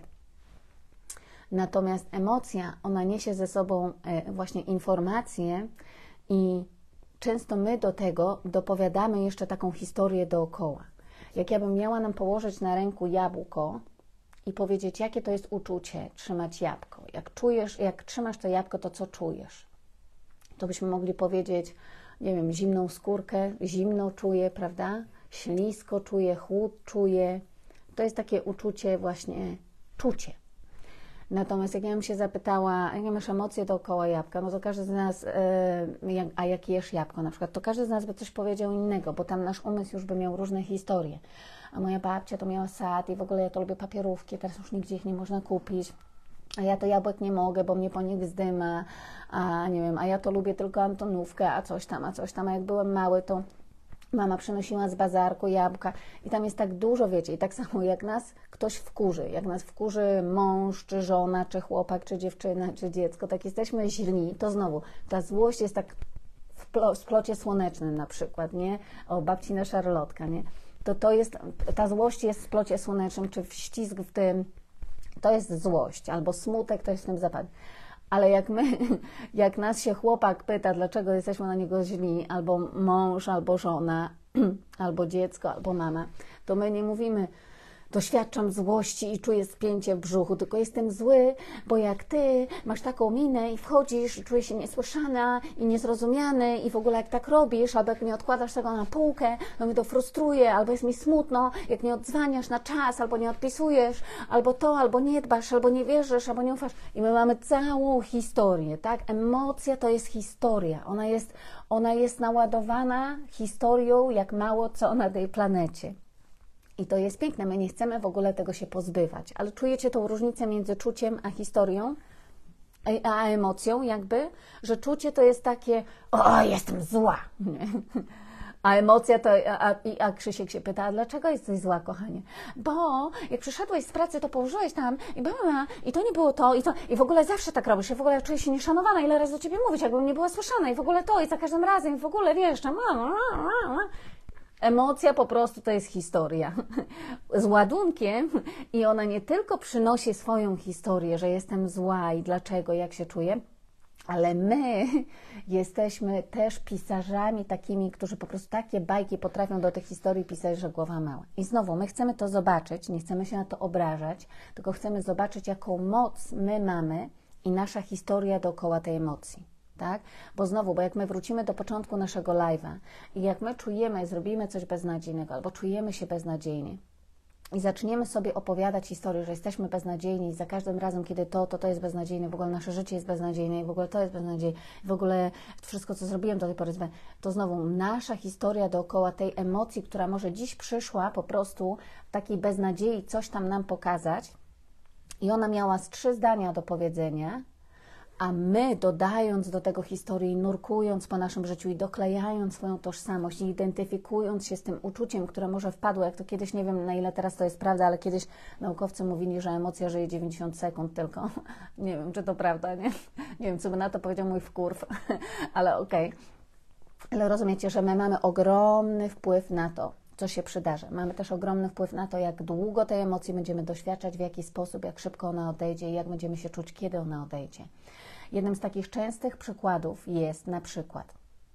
Natomiast emocja, ona niesie ze sobą właśnie informacje i często my do tego dopowiadamy jeszcze taką historię dookoła. Jak ja bym miała nam położyć na ręku jabłko i powiedzieć, jakie to jest uczucie trzymać jabłko. Jak czujesz, jak trzymasz to jabłko, to co czujesz? To byśmy mogli powiedzieć, nie wiem, zimną skórkę, zimno czuję, prawda? Ślisko czuję, chłód czuję. To jest takie uczucie właśnie, czucie. Natomiast jak ja bym się zapytała, jakie masz emocje dookoła jabłka, no to każdy z nas, yy, a jak jesz jabłko na przykład, to każdy z nas by coś powiedział innego, bo tam nasz umysł już by miał różne historie. A moja babcia to miała sad i w ogóle ja to lubię papierówki, teraz już nigdzie ich nie można kupić. A ja to jabłek nie mogę, bo mnie po nich zdyma, a nie wiem, a ja to lubię tylko Antonówkę, a coś tam, a coś tam. A jak byłem mały, to mama przynosiła z bazarku jabłka i tam jest tak dużo, wiecie, i tak samo jak nas ktoś wkurzy, jak nas wkurzy mąż, czy żona, czy chłopak, czy dziewczyna, czy dziecko, tak jesteśmy źli, to znowu ta złość jest tak w, plo, w splocie słonecznym na przykład, nie? O, babcina szarlotka, nie? To to jest, ta złość jest w splocie słonecznym, czy w ścisk w tym, to jest złość, albo smutek, to jest w tym zapad. Ale jak my, jak nas się chłopak pyta, dlaczego jesteśmy na niego źli, albo mąż, albo żona, albo dziecko, albo mama, to my nie mówimy, doświadczam złości i czuję spięcie w brzuchu, tylko jestem zły, bo jak ty masz taką minę i wchodzisz i czujesz się niesłyszana i niezrozumiany i w ogóle jak tak robisz, albo jak nie odkładasz tego na półkę, to mnie to frustruje, albo jest mi smutno, jak nie odzwaniasz na czas, albo nie odpisujesz, albo to, albo nie dbasz, albo nie wierzysz, albo nie ufasz. I my mamy całą historię, tak? Emocja to jest historia. Ona jest, ona jest naładowana historią jak mało co na tej planecie. I to jest piękne, my nie chcemy w ogóle tego się pozbywać, ale czujecie tą różnicę między czuciem a historią, a, a emocją jakby, że czucie to jest takie, o, jestem zła, a emocja to, a, a, a Krzysiek się pyta, a dlaczego jesteś zła, kochanie? Bo jak przyszedłeś z pracy, to położyłeś tam i była, i to nie było to, i to, i w ogóle zawsze tak robisz, i w ogóle czuję się nieszanowana, ile razy do ciebie mówić, jakbym nie była słyszana, i w ogóle to, i za każdym razem, i w ogóle wiesz, tam, Emocja po prostu to jest historia z ładunkiem i ona nie tylko przynosi swoją historię, że jestem zła i dlaczego, jak się czuję, ale my jesteśmy też pisarzami takimi, którzy po prostu takie bajki potrafią do tych historii pisać, że głowa mała. I znowu, my chcemy to zobaczyć, nie chcemy się na to obrażać, tylko chcemy zobaczyć, jaką moc my mamy i nasza historia dookoła tej emocji. Tak? Bo znowu, bo jak my wrócimy do początku naszego live'a i jak my czujemy, zrobimy coś beznadziejnego albo czujemy się beznadziejnie i zaczniemy sobie opowiadać historię, że jesteśmy beznadziejni i za każdym razem, kiedy to, to to jest beznadziejne, w ogóle nasze życie jest beznadziejne i w ogóle to jest beznadziejne, w ogóle wszystko, co zrobiłem do tej pory jest beznadziejne, to znowu nasza historia dookoła tej emocji, która może dziś przyszła po prostu w takiej beznadziei coś tam nam pokazać i ona miała z trzy zdania do powiedzenia, a my dodając do tego historii, nurkując po naszym życiu i doklejając swoją tożsamość i identyfikując się z tym uczuciem, które może wpadło, jak to kiedyś, nie wiem na ile teraz to jest prawda, ale kiedyś naukowcy mówili, że emocja żyje dziewięćdziesiąt sekund tylko. Nie wiem, czy to prawda, nie? Nie wiem, co by na to powiedział mój wkurw, ale okej. Okay. Ale rozumiecie, że my mamy ogromny wpływ na to, co się przydarzy. Mamy też ogromny wpływ na to, jak długo tej emocji będziemy doświadczać, w jaki sposób, jak szybko ona odejdzie i jak będziemy się czuć, kiedy ona odejdzie. Jednym z takich częstych przykładów jest na przykład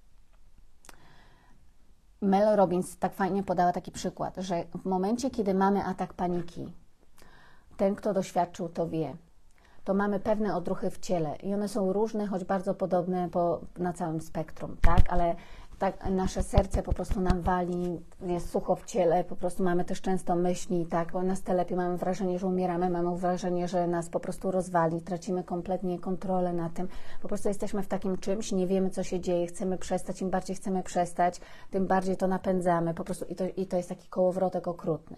Mel Robbins tak fajnie podała taki przykład, że w momencie, kiedy mamy atak paniki, ten, kto doświadczył, to wie, to mamy pewne odruchy w ciele i one są różne, choć bardzo podobne po, na całym spektrum, tak? Ale tak, nasze serce po prostu nam wali, jest sucho w ciele, po prostu mamy też często myśli, tak, bo nas telepie, mamy wrażenie, że umieramy, mamy wrażenie, że nas po prostu rozwali, tracimy kompletnie kontrolę na tym, po prostu jesteśmy w takim czymś, nie wiemy, co się dzieje, chcemy przestać, im bardziej chcemy przestać, tym bardziej to napędzamy, po prostu i to, i to jest taki kołowrotek okrutny.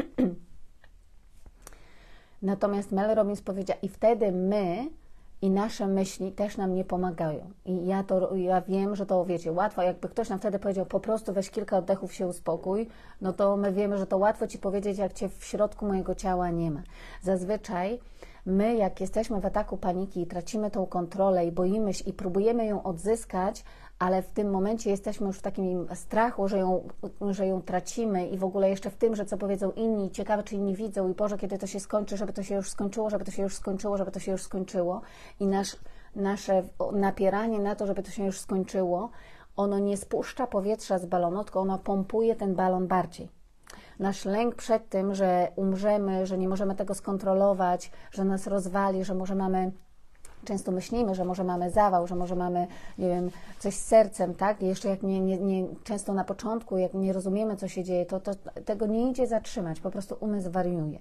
Natomiast Mel Robbins powiedziała, i wtedy my i nasze myśli też nam nie pomagają. I ja to, ja wiem, że to, wiecie, łatwo, jakby ktoś nam wtedy powiedział, po prostu weź kilka oddechów, się uspokój, no to my wiemy, że to łatwo Ci powiedzieć, jak Cię w środku mojego ciała nie ma. Zazwyczaj my, jak jesteśmy w ataku paniki i tracimy tą kontrolę i boimy się i próbujemy ją odzyskać, ale w tym momencie jesteśmy już w takim strachu, że ją, że ją tracimy i w ogóle jeszcze w tym, że co powiedzą inni, ciekawe, czy inni widzą i Boże, kiedy to się skończy, żeby to się już skończyło, żeby to się już skończyło, żeby to się już skończyło i nasz, nasze napieranie na to, żeby to się już skończyło, ono nie spuszcza powietrza z balonu, tylko ono pompuje ten balon bardziej. Nasz lęk przed tym, że umrzemy, że nie możemy tego skontrolować, że nas rozwali, że może mamy... Często myślimy, że może mamy zawał, że może mamy, nie wiem, coś z sercem, tak? I jeszcze jak nie, nie, nie, często na początku, jak nie rozumiemy, co się dzieje, to, to tego nie idzie zatrzymać, po prostu umysł wariuje.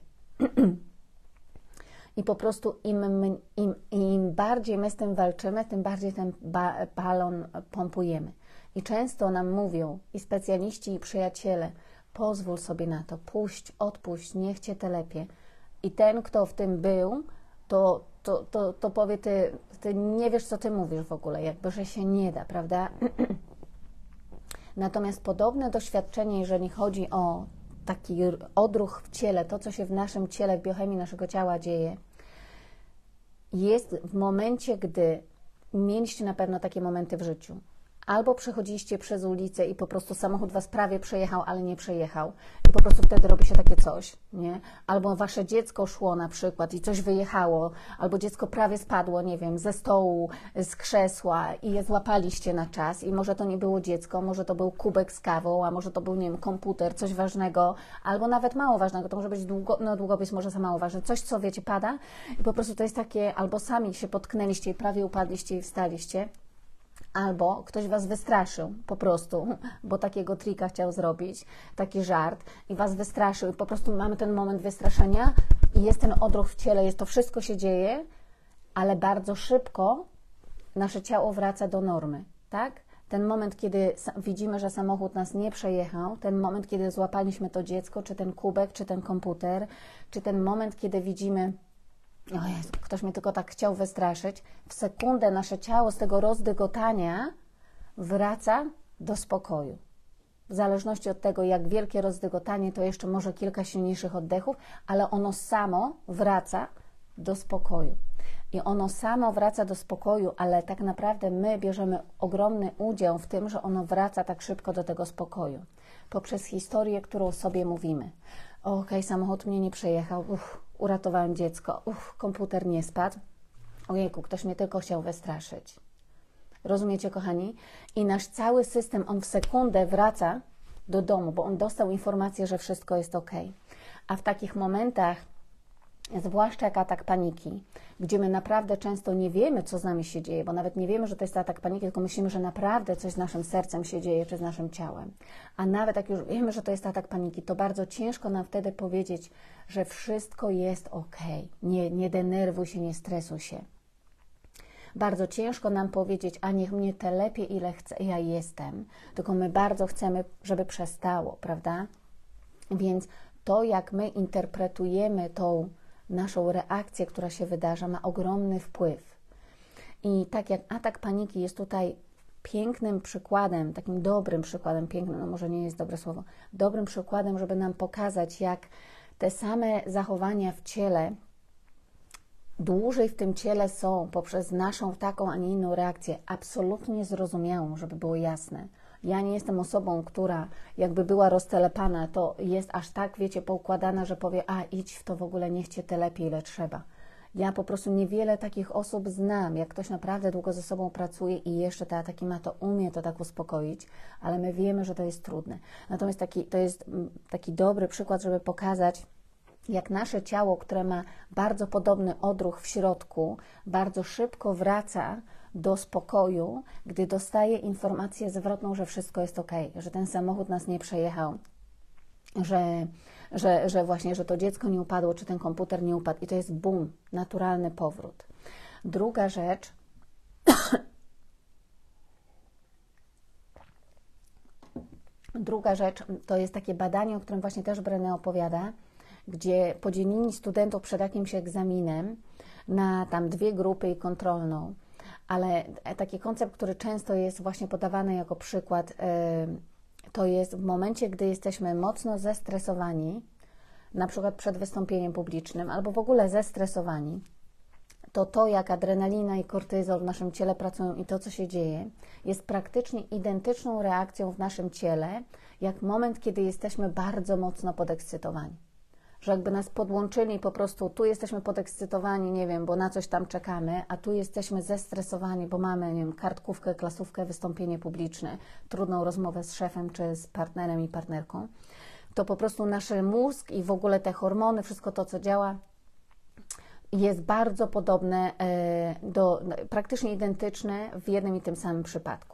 I po prostu im, im, im bardziej my z tym walczymy, tym bardziej ten ba balon pompujemy. I często nam mówią i specjaliści, i przyjaciele, pozwól sobie na to, puść, odpuść, niech Cię telepie. I ten, kto w tym był, to, to, to, to powie, ty, ty nie wiesz, co Ty mówisz w ogóle, jakby, że się nie da, prawda? Natomiast podobne doświadczenie, jeżeli chodzi o taki odruch w ciele, to, co się w naszym ciele, w biochemii naszego ciała dzieje, jest w momencie, gdy mieliście na pewno takie momenty w życiu. Albo przechodziliście przez ulicę i po prostu samochód Was prawie przejechał, ale nie przejechał. I po prostu wtedy robi się takie coś, nie? Albo Wasze dziecko szło na przykład i coś wyjechało, albo dziecko prawie spadło, nie wiem, ze stołu, z krzesła i je złapaliście na czas i może to nie było dziecko, może to był kubek z kawą, a może to był, nie wiem, komputer, coś ważnego, albo nawet mało ważnego, to może być długo, no długopis może za mało ważne, coś, co wiecie, pada i po prostu to jest takie, albo sami się potknęliście i prawie upadliście i wstaliście, albo ktoś Was wystraszył po prostu, bo takiego trika chciał zrobić, taki żart i Was wystraszył i po prostu mamy ten moment wystraszenia i jest ten odruch w ciele, jest to wszystko się dzieje, ale bardzo szybko nasze ciało wraca do normy, tak? Ten moment, kiedy widzimy, że samochód nas nie przejechał, ten moment, kiedy złapaliśmy to dziecko, czy ten kubek, czy ten komputer, czy ten moment, kiedy widzimy, o Jezu, ktoś mnie tylko tak chciał wystraszyć, w sekundę nasze ciało z tego rozdygotania wraca do spokoju. W zależności od tego, jak wielkie rozdygotanie, to jeszcze może kilka silniejszych oddechów, ale ono samo wraca do spokoju. I ono samo wraca do spokoju, ale tak naprawdę my bierzemy ogromny udział w tym, że ono wraca tak szybko do tego spokoju. Poprzez historię, którą sobie mówimy. Okej, okay, samochód mnie nie przejechał, uff, uratowałem dziecko, uff, komputer nie spadł. Ojejku, ktoś mnie tylko chciał wystraszyć. Rozumiecie, kochani? I nasz cały system, on w sekundę wraca do domu, bo on dostał informację, że wszystko jest ok. A w takich momentach, zwłaszcza jak atak paniki, gdzie my naprawdę często nie wiemy, co z nami się dzieje, bo nawet nie wiemy, że to jest atak paniki, tylko myślimy, że naprawdę coś z naszym sercem się dzieje, czy z naszym ciałem. A nawet jak już wiemy, że to jest atak paniki, to bardzo ciężko nam wtedy powiedzieć, że wszystko jest ok. Nie, nie denerwuj się, nie stresuj się. Bardzo ciężko nam powiedzieć, a niech mnie telepie ile chce, ja jestem, tylko my bardzo chcemy, żeby przestało, prawda? Więc to, jak my interpretujemy tą naszą reakcję, która się wydarza, ma ogromny wpływ. I tak jak atak paniki jest tutaj pięknym przykładem, takim dobrym przykładem, pięknym, no może nie jest dobre słowo, dobrym przykładem, żeby nam pokazać, jak te same zachowania w ciele dłużej w tym ciele są poprzez naszą taką, a nie inną reakcję, absolutnie zrozumiałą, żeby było jasne. Ja nie jestem osobą, która jakby była roztelepana, to jest aż tak, wiecie, poukładana, że powie, a idź w to w ogóle, niech cię telepie ile trzeba. Ja po prostu niewiele takich osób znam, jak ktoś naprawdę długo ze sobą pracuje i jeszcze te ataki ma, to umie to tak uspokoić, ale my wiemy, że to jest trudne. Natomiast taki, to jest taki dobry przykład, żeby pokazać, jak nasze ciało, które ma bardzo podobny odruch w środku, bardzo szybko wraca do spokoju, gdy dostaje informację zwrotną, że wszystko jest ok, że ten samochód nas nie przejechał, że, że, że właśnie, że to dziecko nie upadło, czy ten komputer nie upadł. I to jest bum, naturalny powrót. Druga rzecz, druga rzecz to jest takie badanie, o którym właśnie też Brené opowiada, gdzie podzielili studentów przed jakimś egzaminem na tam dwie grupy i kontrolną, ale taki koncept, który często jest właśnie podawany jako przykład, to jest w momencie, gdy jesteśmy mocno zestresowani, na przykład przed wystąpieniem publicznym, albo w ogóle zestresowani, to to, jak adrenalina i kortyzol w naszym ciele pracują i to, co się dzieje, jest praktycznie identyczną reakcją w naszym ciele, jak moment, kiedy jesteśmy bardzo mocno podekscytowani. Że jakby nas podłączyli po prostu, tu jesteśmy podekscytowani, nie wiem, bo na coś tam czekamy, a tu jesteśmy zestresowani, bo mamy, nie wiem, kartkówkę, klasówkę, wystąpienie publiczne, trudną rozmowę z szefem, czy z partnerem i partnerką, to po prostu nasz mózg i w ogóle te hormony, wszystko to, co działa, jest bardzo podobne, do, praktycznie identyczne w jednym i tym samym przypadku.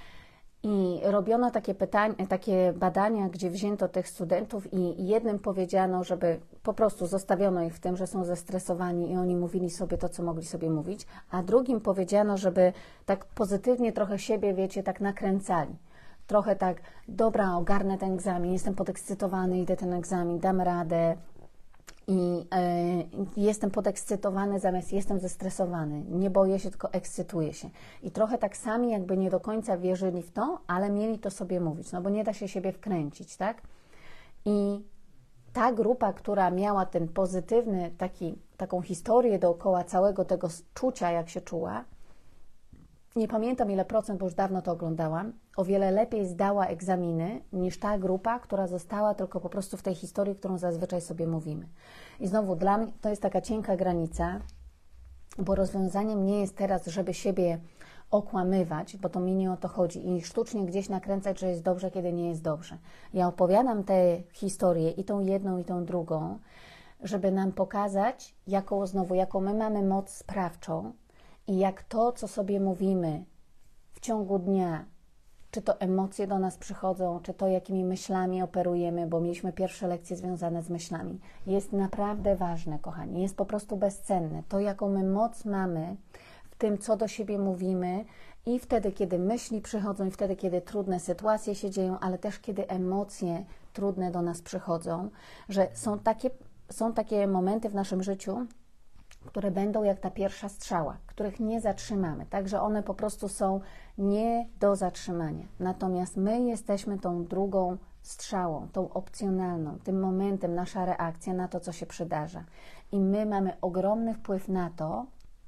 I robiono takie, pytania, takie badania, gdzie wzięto tych studentów i jednym powiedziano, żeby po prostu zostawiono ich w tym, że są zestresowani i oni mówili sobie to, co mogli sobie mówić, a drugim powiedziano, żeby tak pozytywnie trochę siebie, wiecie, tak nakręcali. Trochę tak, dobra, ogarnę ten egzamin, jestem podekscytowany, idę ten egzamin, dam radę i y, jestem podekscytowany zamiast jestem zestresowany. Nie boję się, tylko ekscytuję się. I trochę tak sami jakby nie do końca wierzyli w to, ale mieli to sobie mówić, no bo nie da się siebie wkręcić, tak? I ta grupa, która miała ten pozytywny, taki, taką historię dookoła całego tego czucia, jak się czuła, nie pamiętam ile procent, bo już dawno to oglądałam, o wiele lepiej zdała egzaminy niż ta grupa, która została tylko po prostu w tej historii, którą zazwyczaj sobie mówimy. I znowu dla mnie to jest taka cienka granica, bo rozwiązaniem nie jest teraz, żeby siebie okłamywać, bo to mi nie o to chodzi i sztucznie gdzieś nakręcać, że jest dobrze, kiedy nie jest dobrze. Ja opowiadam te historie i tą jedną, i tą drugą, żeby nam pokazać, jaką znowu, jaką my mamy moc sprawczą, i jak to, co sobie mówimy w ciągu dnia, czy to emocje do nas przychodzą, czy to, jakimi myślami operujemy, bo mieliśmy pierwsze lekcje związane z myślami, jest naprawdę ważne, kochani, jest po prostu bezcenne. To, jaką my moc mamy w tym, co do siebie mówimy i wtedy, kiedy myśli przychodzą, i wtedy, kiedy trudne sytuacje się dzieją, ale też kiedy emocje trudne do nas przychodzą, że są takie, są takie momenty w naszym życiu, które będą jak ta pierwsza strzała, których nie zatrzymamy. Także one po prostu są nie do zatrzymania. Natomiast my jesteśmy tą drugą strzałą, tą opcjonalną, tym momentem, nasza reakcja na to, co się przydarza. I my mamy ogromny wpływ na to,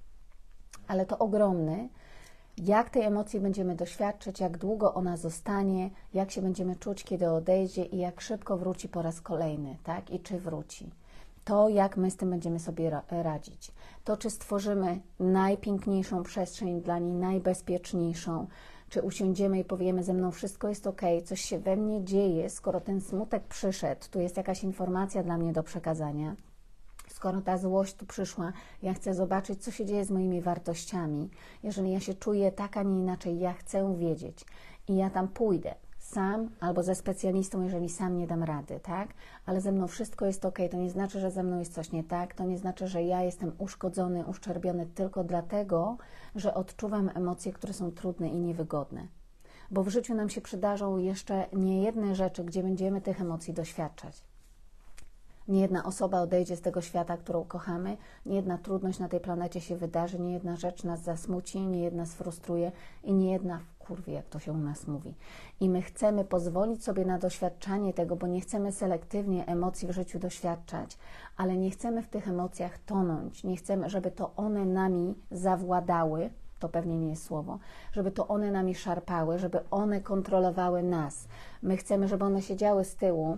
ale to ogromny, jak tej emocji będziemy doświadczać, jak długo ona zostanie, jak się będziemy czuć, kiedy odejdzie i jak szybko wróci po raz kolejny, tak? I czy wróci. To, jak my z tym będziemy sobie radzić. To, czy stworzymy najpiękniejszą przestrzeń dla niej, najbezpieczniejszą, czy usiądziemy i powiemy, ze mną wszystko jest ok, coś się we mnie dzieje, skoro ten smutek przyszedł, tu jest jakaś informacja dla mnie do przekazania. Skoro ta złość tu przyszła, ja chcę zobaczyć, co się dzieje z moimi wartościami. Jeżeli ja się czuję tak, a nie inaczej, ja chcę wiedzieć i ja tam pójdę sam albo ze specjalistą, jeżeli sam nie dam rady, tak? Ale ze mną wszystko jest ok. To nie znaczy, że ze mną jest coś nie tak. To nie znaczy, że ja jestem uszkodzony, uszczerbiony tylko dlatego, że odczuwam emocje, które są trudne i niewygodne. Bo w życiu nam się przydarzą jeszcze niejedne rzeczy, gdzie będziemy tych emocji doświadczać. Niejedna osoba odejdzie z tego świata, którą kochamy, niejedna trudność na tej planecie się wydarzy, niejedna rzecz nas zasmuci, niejedna sfrustruje i niejedna wkurwi, jak to się u nas mówi. I my chcemy pozwolić sobie na doświadczanie tego, bo nie chcemy selektywnie emocji w życiu doświadczać, ale nie chcemy w tych emocjach tonąć, nie chcemy, żeby to one nami zawładały, to pewnie nie jest słowo, żeby to one nami szarpały, żeby one kontrolowały nas. My chcemy, żeby one siedziały z tyłu,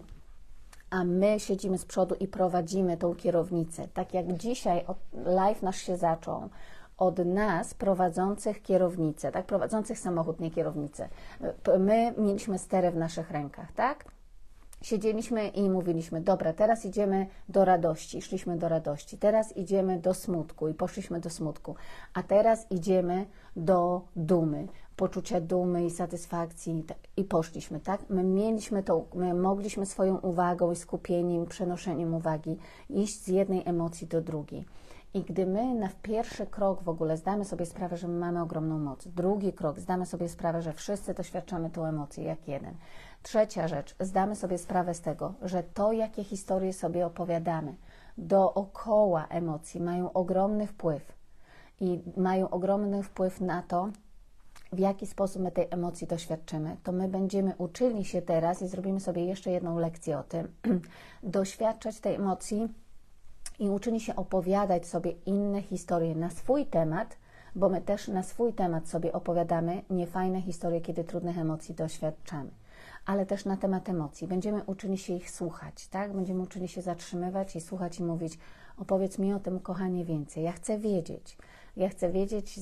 a my siedzimy z przodu i prowadzimy tą kierownicę. Tak jak dzisiaj live nasz się zaczął od nas prowadzących kierownicę, tak? Prowadzących samochód, nie kierownicę. My mieliśmy sterę w naszych rękach, tak? Siedzieliśmy i mówiliśmy, dobra, teraz idziemy do radości, szliśmy do radości, teraz idziemy do smutku i poszliśmy do smutku, a teraz idziemy do dumy, poczucia dumy i satysfakcji i poszliśmy, tak? My mieliśmy to, my mogliśmy swoją uwagą i skupieniem, przenoszeniem uwagi iść z jednej emocji do drugiej. I gdy my na pierwszy krok w ogóle zdamy sobie sprawę, że my mamy ogromną moc, drugi krok zdamy sobie sprawę, że wszyscy doświadczamy tą emocję jak jeden. Trzecia rzecz, zdamy sobie sprawę z tego, że to, jakie historie sobie opowiadamy dookoła emocji, mają ogromny wpływ i mają ogromny wpływ na to, w jaki sposób my tej emocji doświadczymy, to my będziemy uczyli się teraz i zrobimy sobie jeszcze jedną lekcję o tym, doświadczać tej emocji i uczyli się opowiadać sobie inne historie na swój temat, bo my też na swój temat sobie opowiadamy niefajne historie, kiedy trudnych emocji doświadczamy, ale też na temat emocji. Będziemy uczyli się ich słuchać, tak? Będziemy uczyli się zatrzymywać i słuchać i mówić, opowiedz mi o tym, kochanie, więcej. Ja chcę wiedzieć. Ja chcę wiedzieć,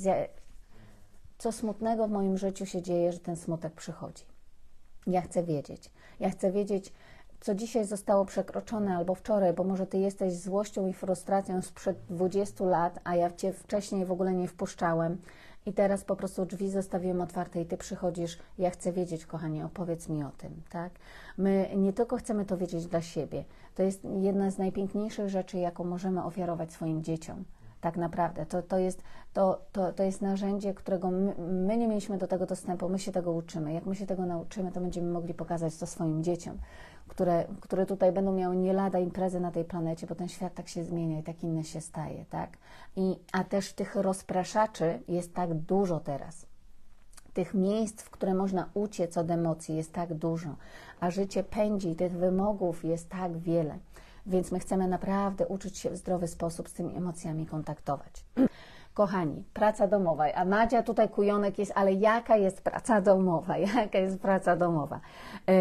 co smutnego w moim życiu się dzieje, że ten smutek przychodzi. Ja chcę wiedzieć. Ja chcę wiedzieć, co dzisiaj zostało przekroczone albo wczoraj, bo może Ty jesteś złością i frustracją sprzed dwudziestu lat, a ja Cię wcześniej w ogóle nie wpuszczałem i teraz po prostu drzwi zostawiłem otwarte i Ty przychodzisz, ja chcę wiedzieć, kochanie, opowiedz mi o tym, tak? My nie tylko chcemy to wiedzieć dla siebie, to jest jedna z najpiękniejszych rzeczy, jaką możemy ofiarować swoim dzieciom. Tak naprawdę. To, to, jest, to, to, to jest narzędzie, którego my, my nie mieliśmy do tego dostępu, my się tego uczymy. Jak my się tego nauczymy, to będziemy mogli pokazać to swoim dzieciom, które, które tutaj będą miały nie lada imprezy na tej planecie, bo ten świat tak się zmienia i tak inny się staje, tak? I, a też tych rozpraszaczy jest tak dużo teraz. Tych miejsc, w które można uciec od emocji jest tak dużo, a życie pędzi, tych wymogów jest tak wiele. Więc my chcemy naprawdę uczyć się w zdrowy sposób z tymi emocjami kontaktować. Kochani, praca domowa. A Madzia tutaj kujonek jest, ale jaka jest praca domowa? Jaka jest praca domowa? Yy,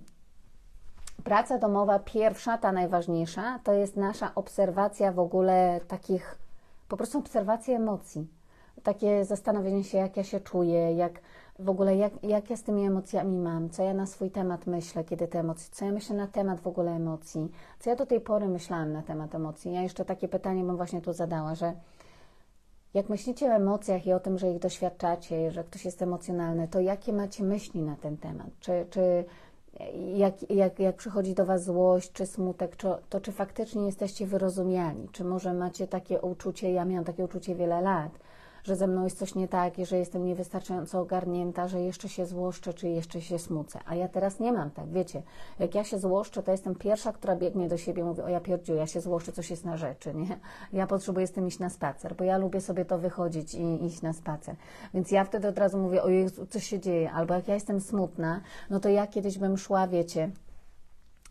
praca domowa pierwsza, ta najważniejsza, to jest nasza obserwacja w ogóle takich, po prostu obserwacja emocji. Takie zastanowienie się, jak ja się czuję, jak w ogóle jak, jak ja z tymi emocjami mam, co ja na swój temat myślę, kiedy te emocje, co ja myślę na temat w ogóle emocji, co ja do tej pory myślałam na temat emocji. Ja jeszcze takie pytanie bym właśnie tu zadała, że jak myślicie o emocjach i o tym, że ich doświadczacie, że ktoś jest emocjonalny, to jakie macie myśli na ten temat? Czy, czy jak, jak, jak przychodzi do Was złość, czy smutek, czy, to czy faktycznie jesteście wyrozumiali? Czy może macie takie uczucie, ja miałam takie uczucie wiele lat, że ze mną jest coś nie tak i że jestem niewystarczająco ogarnięta, że jeszcze się złoszczę, czy jeszcze się smucę. A ja teraz nie mam tak, wiecie, jak ja się złoszczę, to jestem pierwsza, która biegnie do siebie i mówi, o ja pierdziu, ja się złoszczę, coś jest na rzeczy, nie? Ja potrzebuję z tym iść na spacer, bo ja lubię sobie to wychodzić i iść na spacer. Więc ja wtedy od razu mówię, o Jezu, coś się dzieje. Albo jak ja jestem smutna, no to ja kiedyś bym szła, wiecie,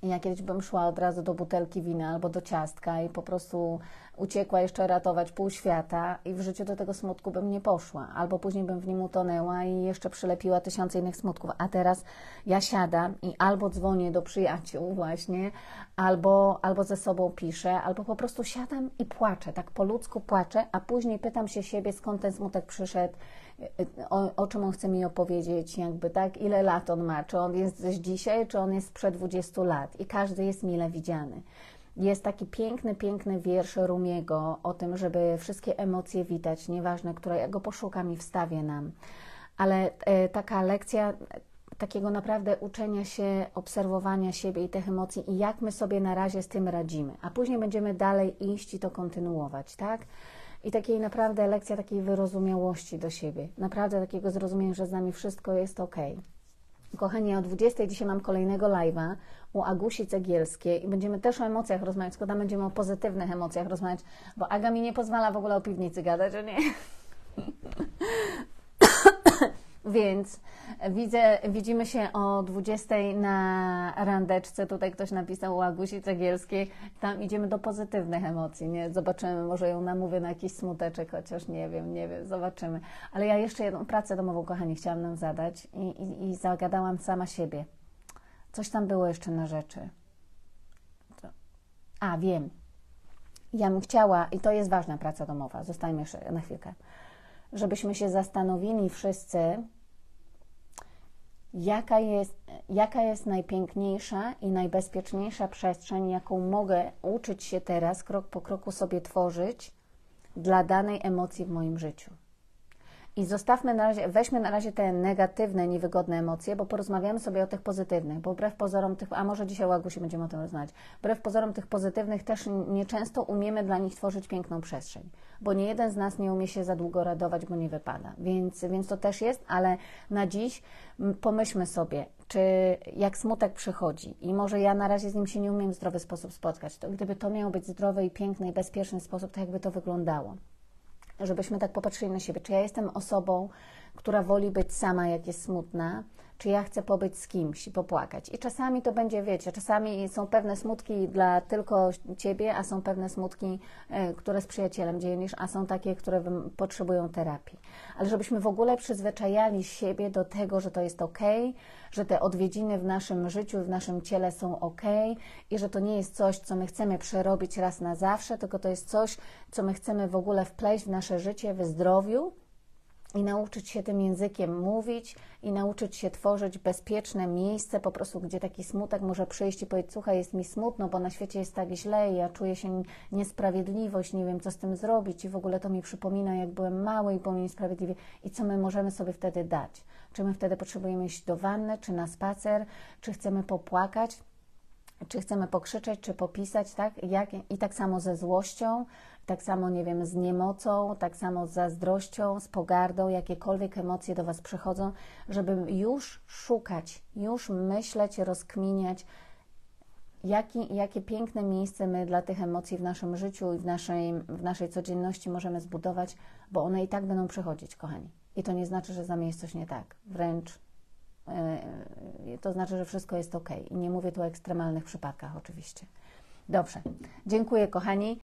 Ja kiedyś bym szła od razu do butelki wina albo do ciastka i po prostu uciekła jeszcze ratować pół świata i w życiu do tego smutku bym nie poszła. Albo później bym w nim utonęła i jeszcze przylepiła tysiące innych smutków. A teraz ja siadam i albo dzwonię do przyjaciół właśnie, albo, albo ze sobą piszę, albo po prostu siadam i płaczę, tak po ludzku płaczę, a później pytam się siebie, skąd ten smutek przyszedł, o, o czym on chce mi opowiedzieć, jakby tak, ile lat on ma, czy on jest z dzisiaj, czy on jest sprzed dwudziestu lat i każdy jest mile widziany. Jest taki piękny, piękny wiersz Rumiego o tym, żeby wszystkie emocje witać, nieważne, które, ja go poszukam i wstawię nam, ale e, taka lekcja takiego naprawdę uczenia się, obserwowania siebie i tych emocji i jak my sobie na razie z tym radzimy, a później będziemy dalej iść i to kontynuować, tak? I takiej naprawdę lekcja takiej wyrozumiałości do siebie. Naprawdę takiego zrozumienia, że z nami wszystko jest ok. Kochani, o dwudziestej dzisiaj mam kolejnego live'a u Agusi Cegielskiej i będziemy też o emocjach rozmawiać, tylko tam będziemy o pozytywnych emocjach rozmawiać, bo Aga mi nie pozwala w ogóle o piwnicy gadać, że nie? Więc widzę, widzimy się o dwudziestej na randeczce. Tutaj ktoś napisał u Agusi Cegielskiej. Tam idziemy do pozytywnych emocji, nie? Zobaczymy, może ją namówię na jakiś smuteczek, chociaż nie wiem, nie wiem, zobaczymy. Ale ja jeszcze jedną pracę domową, kochani, chciałam nam zadać i, i, i zagadałam sama siebie. Coś tam było jeszcze na rzeczy. A, wiem. Ja bym chciała, i to jest ważna praca domowa, zostańmy jeszcze na chwilkę, żebyśmy się zastanowili wszyscy, jaka jest, jaka jest najpiękniejsza i najbezpieczniejsza przestrzeń, jaką mogę uczyć się teraz, krok po kroku sobie tworzyć dla danej emocji w moim życiu. I zostawmy na razie, weźmy na razie te negatywne, niewygodne emocje, bo porozmawiamy sobie o tych pozytywnych, bo wbrew pozorom tych, a może dzisiaj o Agusi będziemy o tym rozmawiać, wbrew pozorom tych pozytywnych też nieczęsto umiemy dla nich tworzyć piękną przestrzeń, bo nie jeden z nas nie umie się za długo radować, bo nie wypada, więc, więc to też jest, ale na dziś pomyślmy sobie, czy jak smutek przychodzi i może ja na razie z nim się nie umiem w zdrowy sposób spotkać, to gdyby to miało być zdrowy i piękny i bezpieczny sposób, to jakby to wyglądało? Żebyśmy tak popatrzyli na siebie, czy ja jestem osobą, która woli być sama, jak jest smutna, czy ja chcę pobyć z kimś i popłakać. I czasami to będzie, wiecie, czasami są pewne smutki dla tylko Ciebie, a są pewne smutki, które z przyjacielem dzielisz, a są takie, które potrzebują terapii. Ale żebyśmy w ogóle przyzwyczajali siebie do tego, że to jest ok, że te odwiedziny w naszym życiu, w naszym ciele są ok i że to nie jest coś, co my chcemy przerobić raz na zawsze, tylko to jest coś, co my chcemy w ogóle wpleść w nasze życie, w zdrowiu, i nauczyć się tym językiem mówić i nauczyć się tworzyć bezpieczne miejsce, po prostu gdzie taki smutek może przyjść i powiedzieć, słuchaj, jest mi smutno, bo na świecie jest tak źle i ja czuję się niesprawiedliwość, nie wiem, co z tym zrobić i w ogóle to mi przypomina, jak byłem mały i było mi niesprawiedliwie i co my możemy sobie wtedy dać. Czy my wtedy potrzebujemy iść do wanny, czy na spacer, czy chcemy popłakać, czy chcemy pokrzyczeć, czy popisać, tak? Jak, i tak samo ze złością, tak samo, nie wiem, z niemocą, tak samo z zazdrością, z pogardą, jakiekolwiek emocje do Was przychodzą, żeby już szukać, już myśleć, rozkminiać, jaki, jakie piękne miejsce my dla tych emocji w naszym życiu i w naszej, w naszej codzienności możemy zbudować, bo one i tak będą przychodzić, kochani. I to nie znaczy, że z nami jest coś nie tak, wręcz yy, to znaczy, że wszystko jest ok. I nie mówię tu o ekstremalnych przypadkach oczywiście. Dobrze, dziękuję kochani.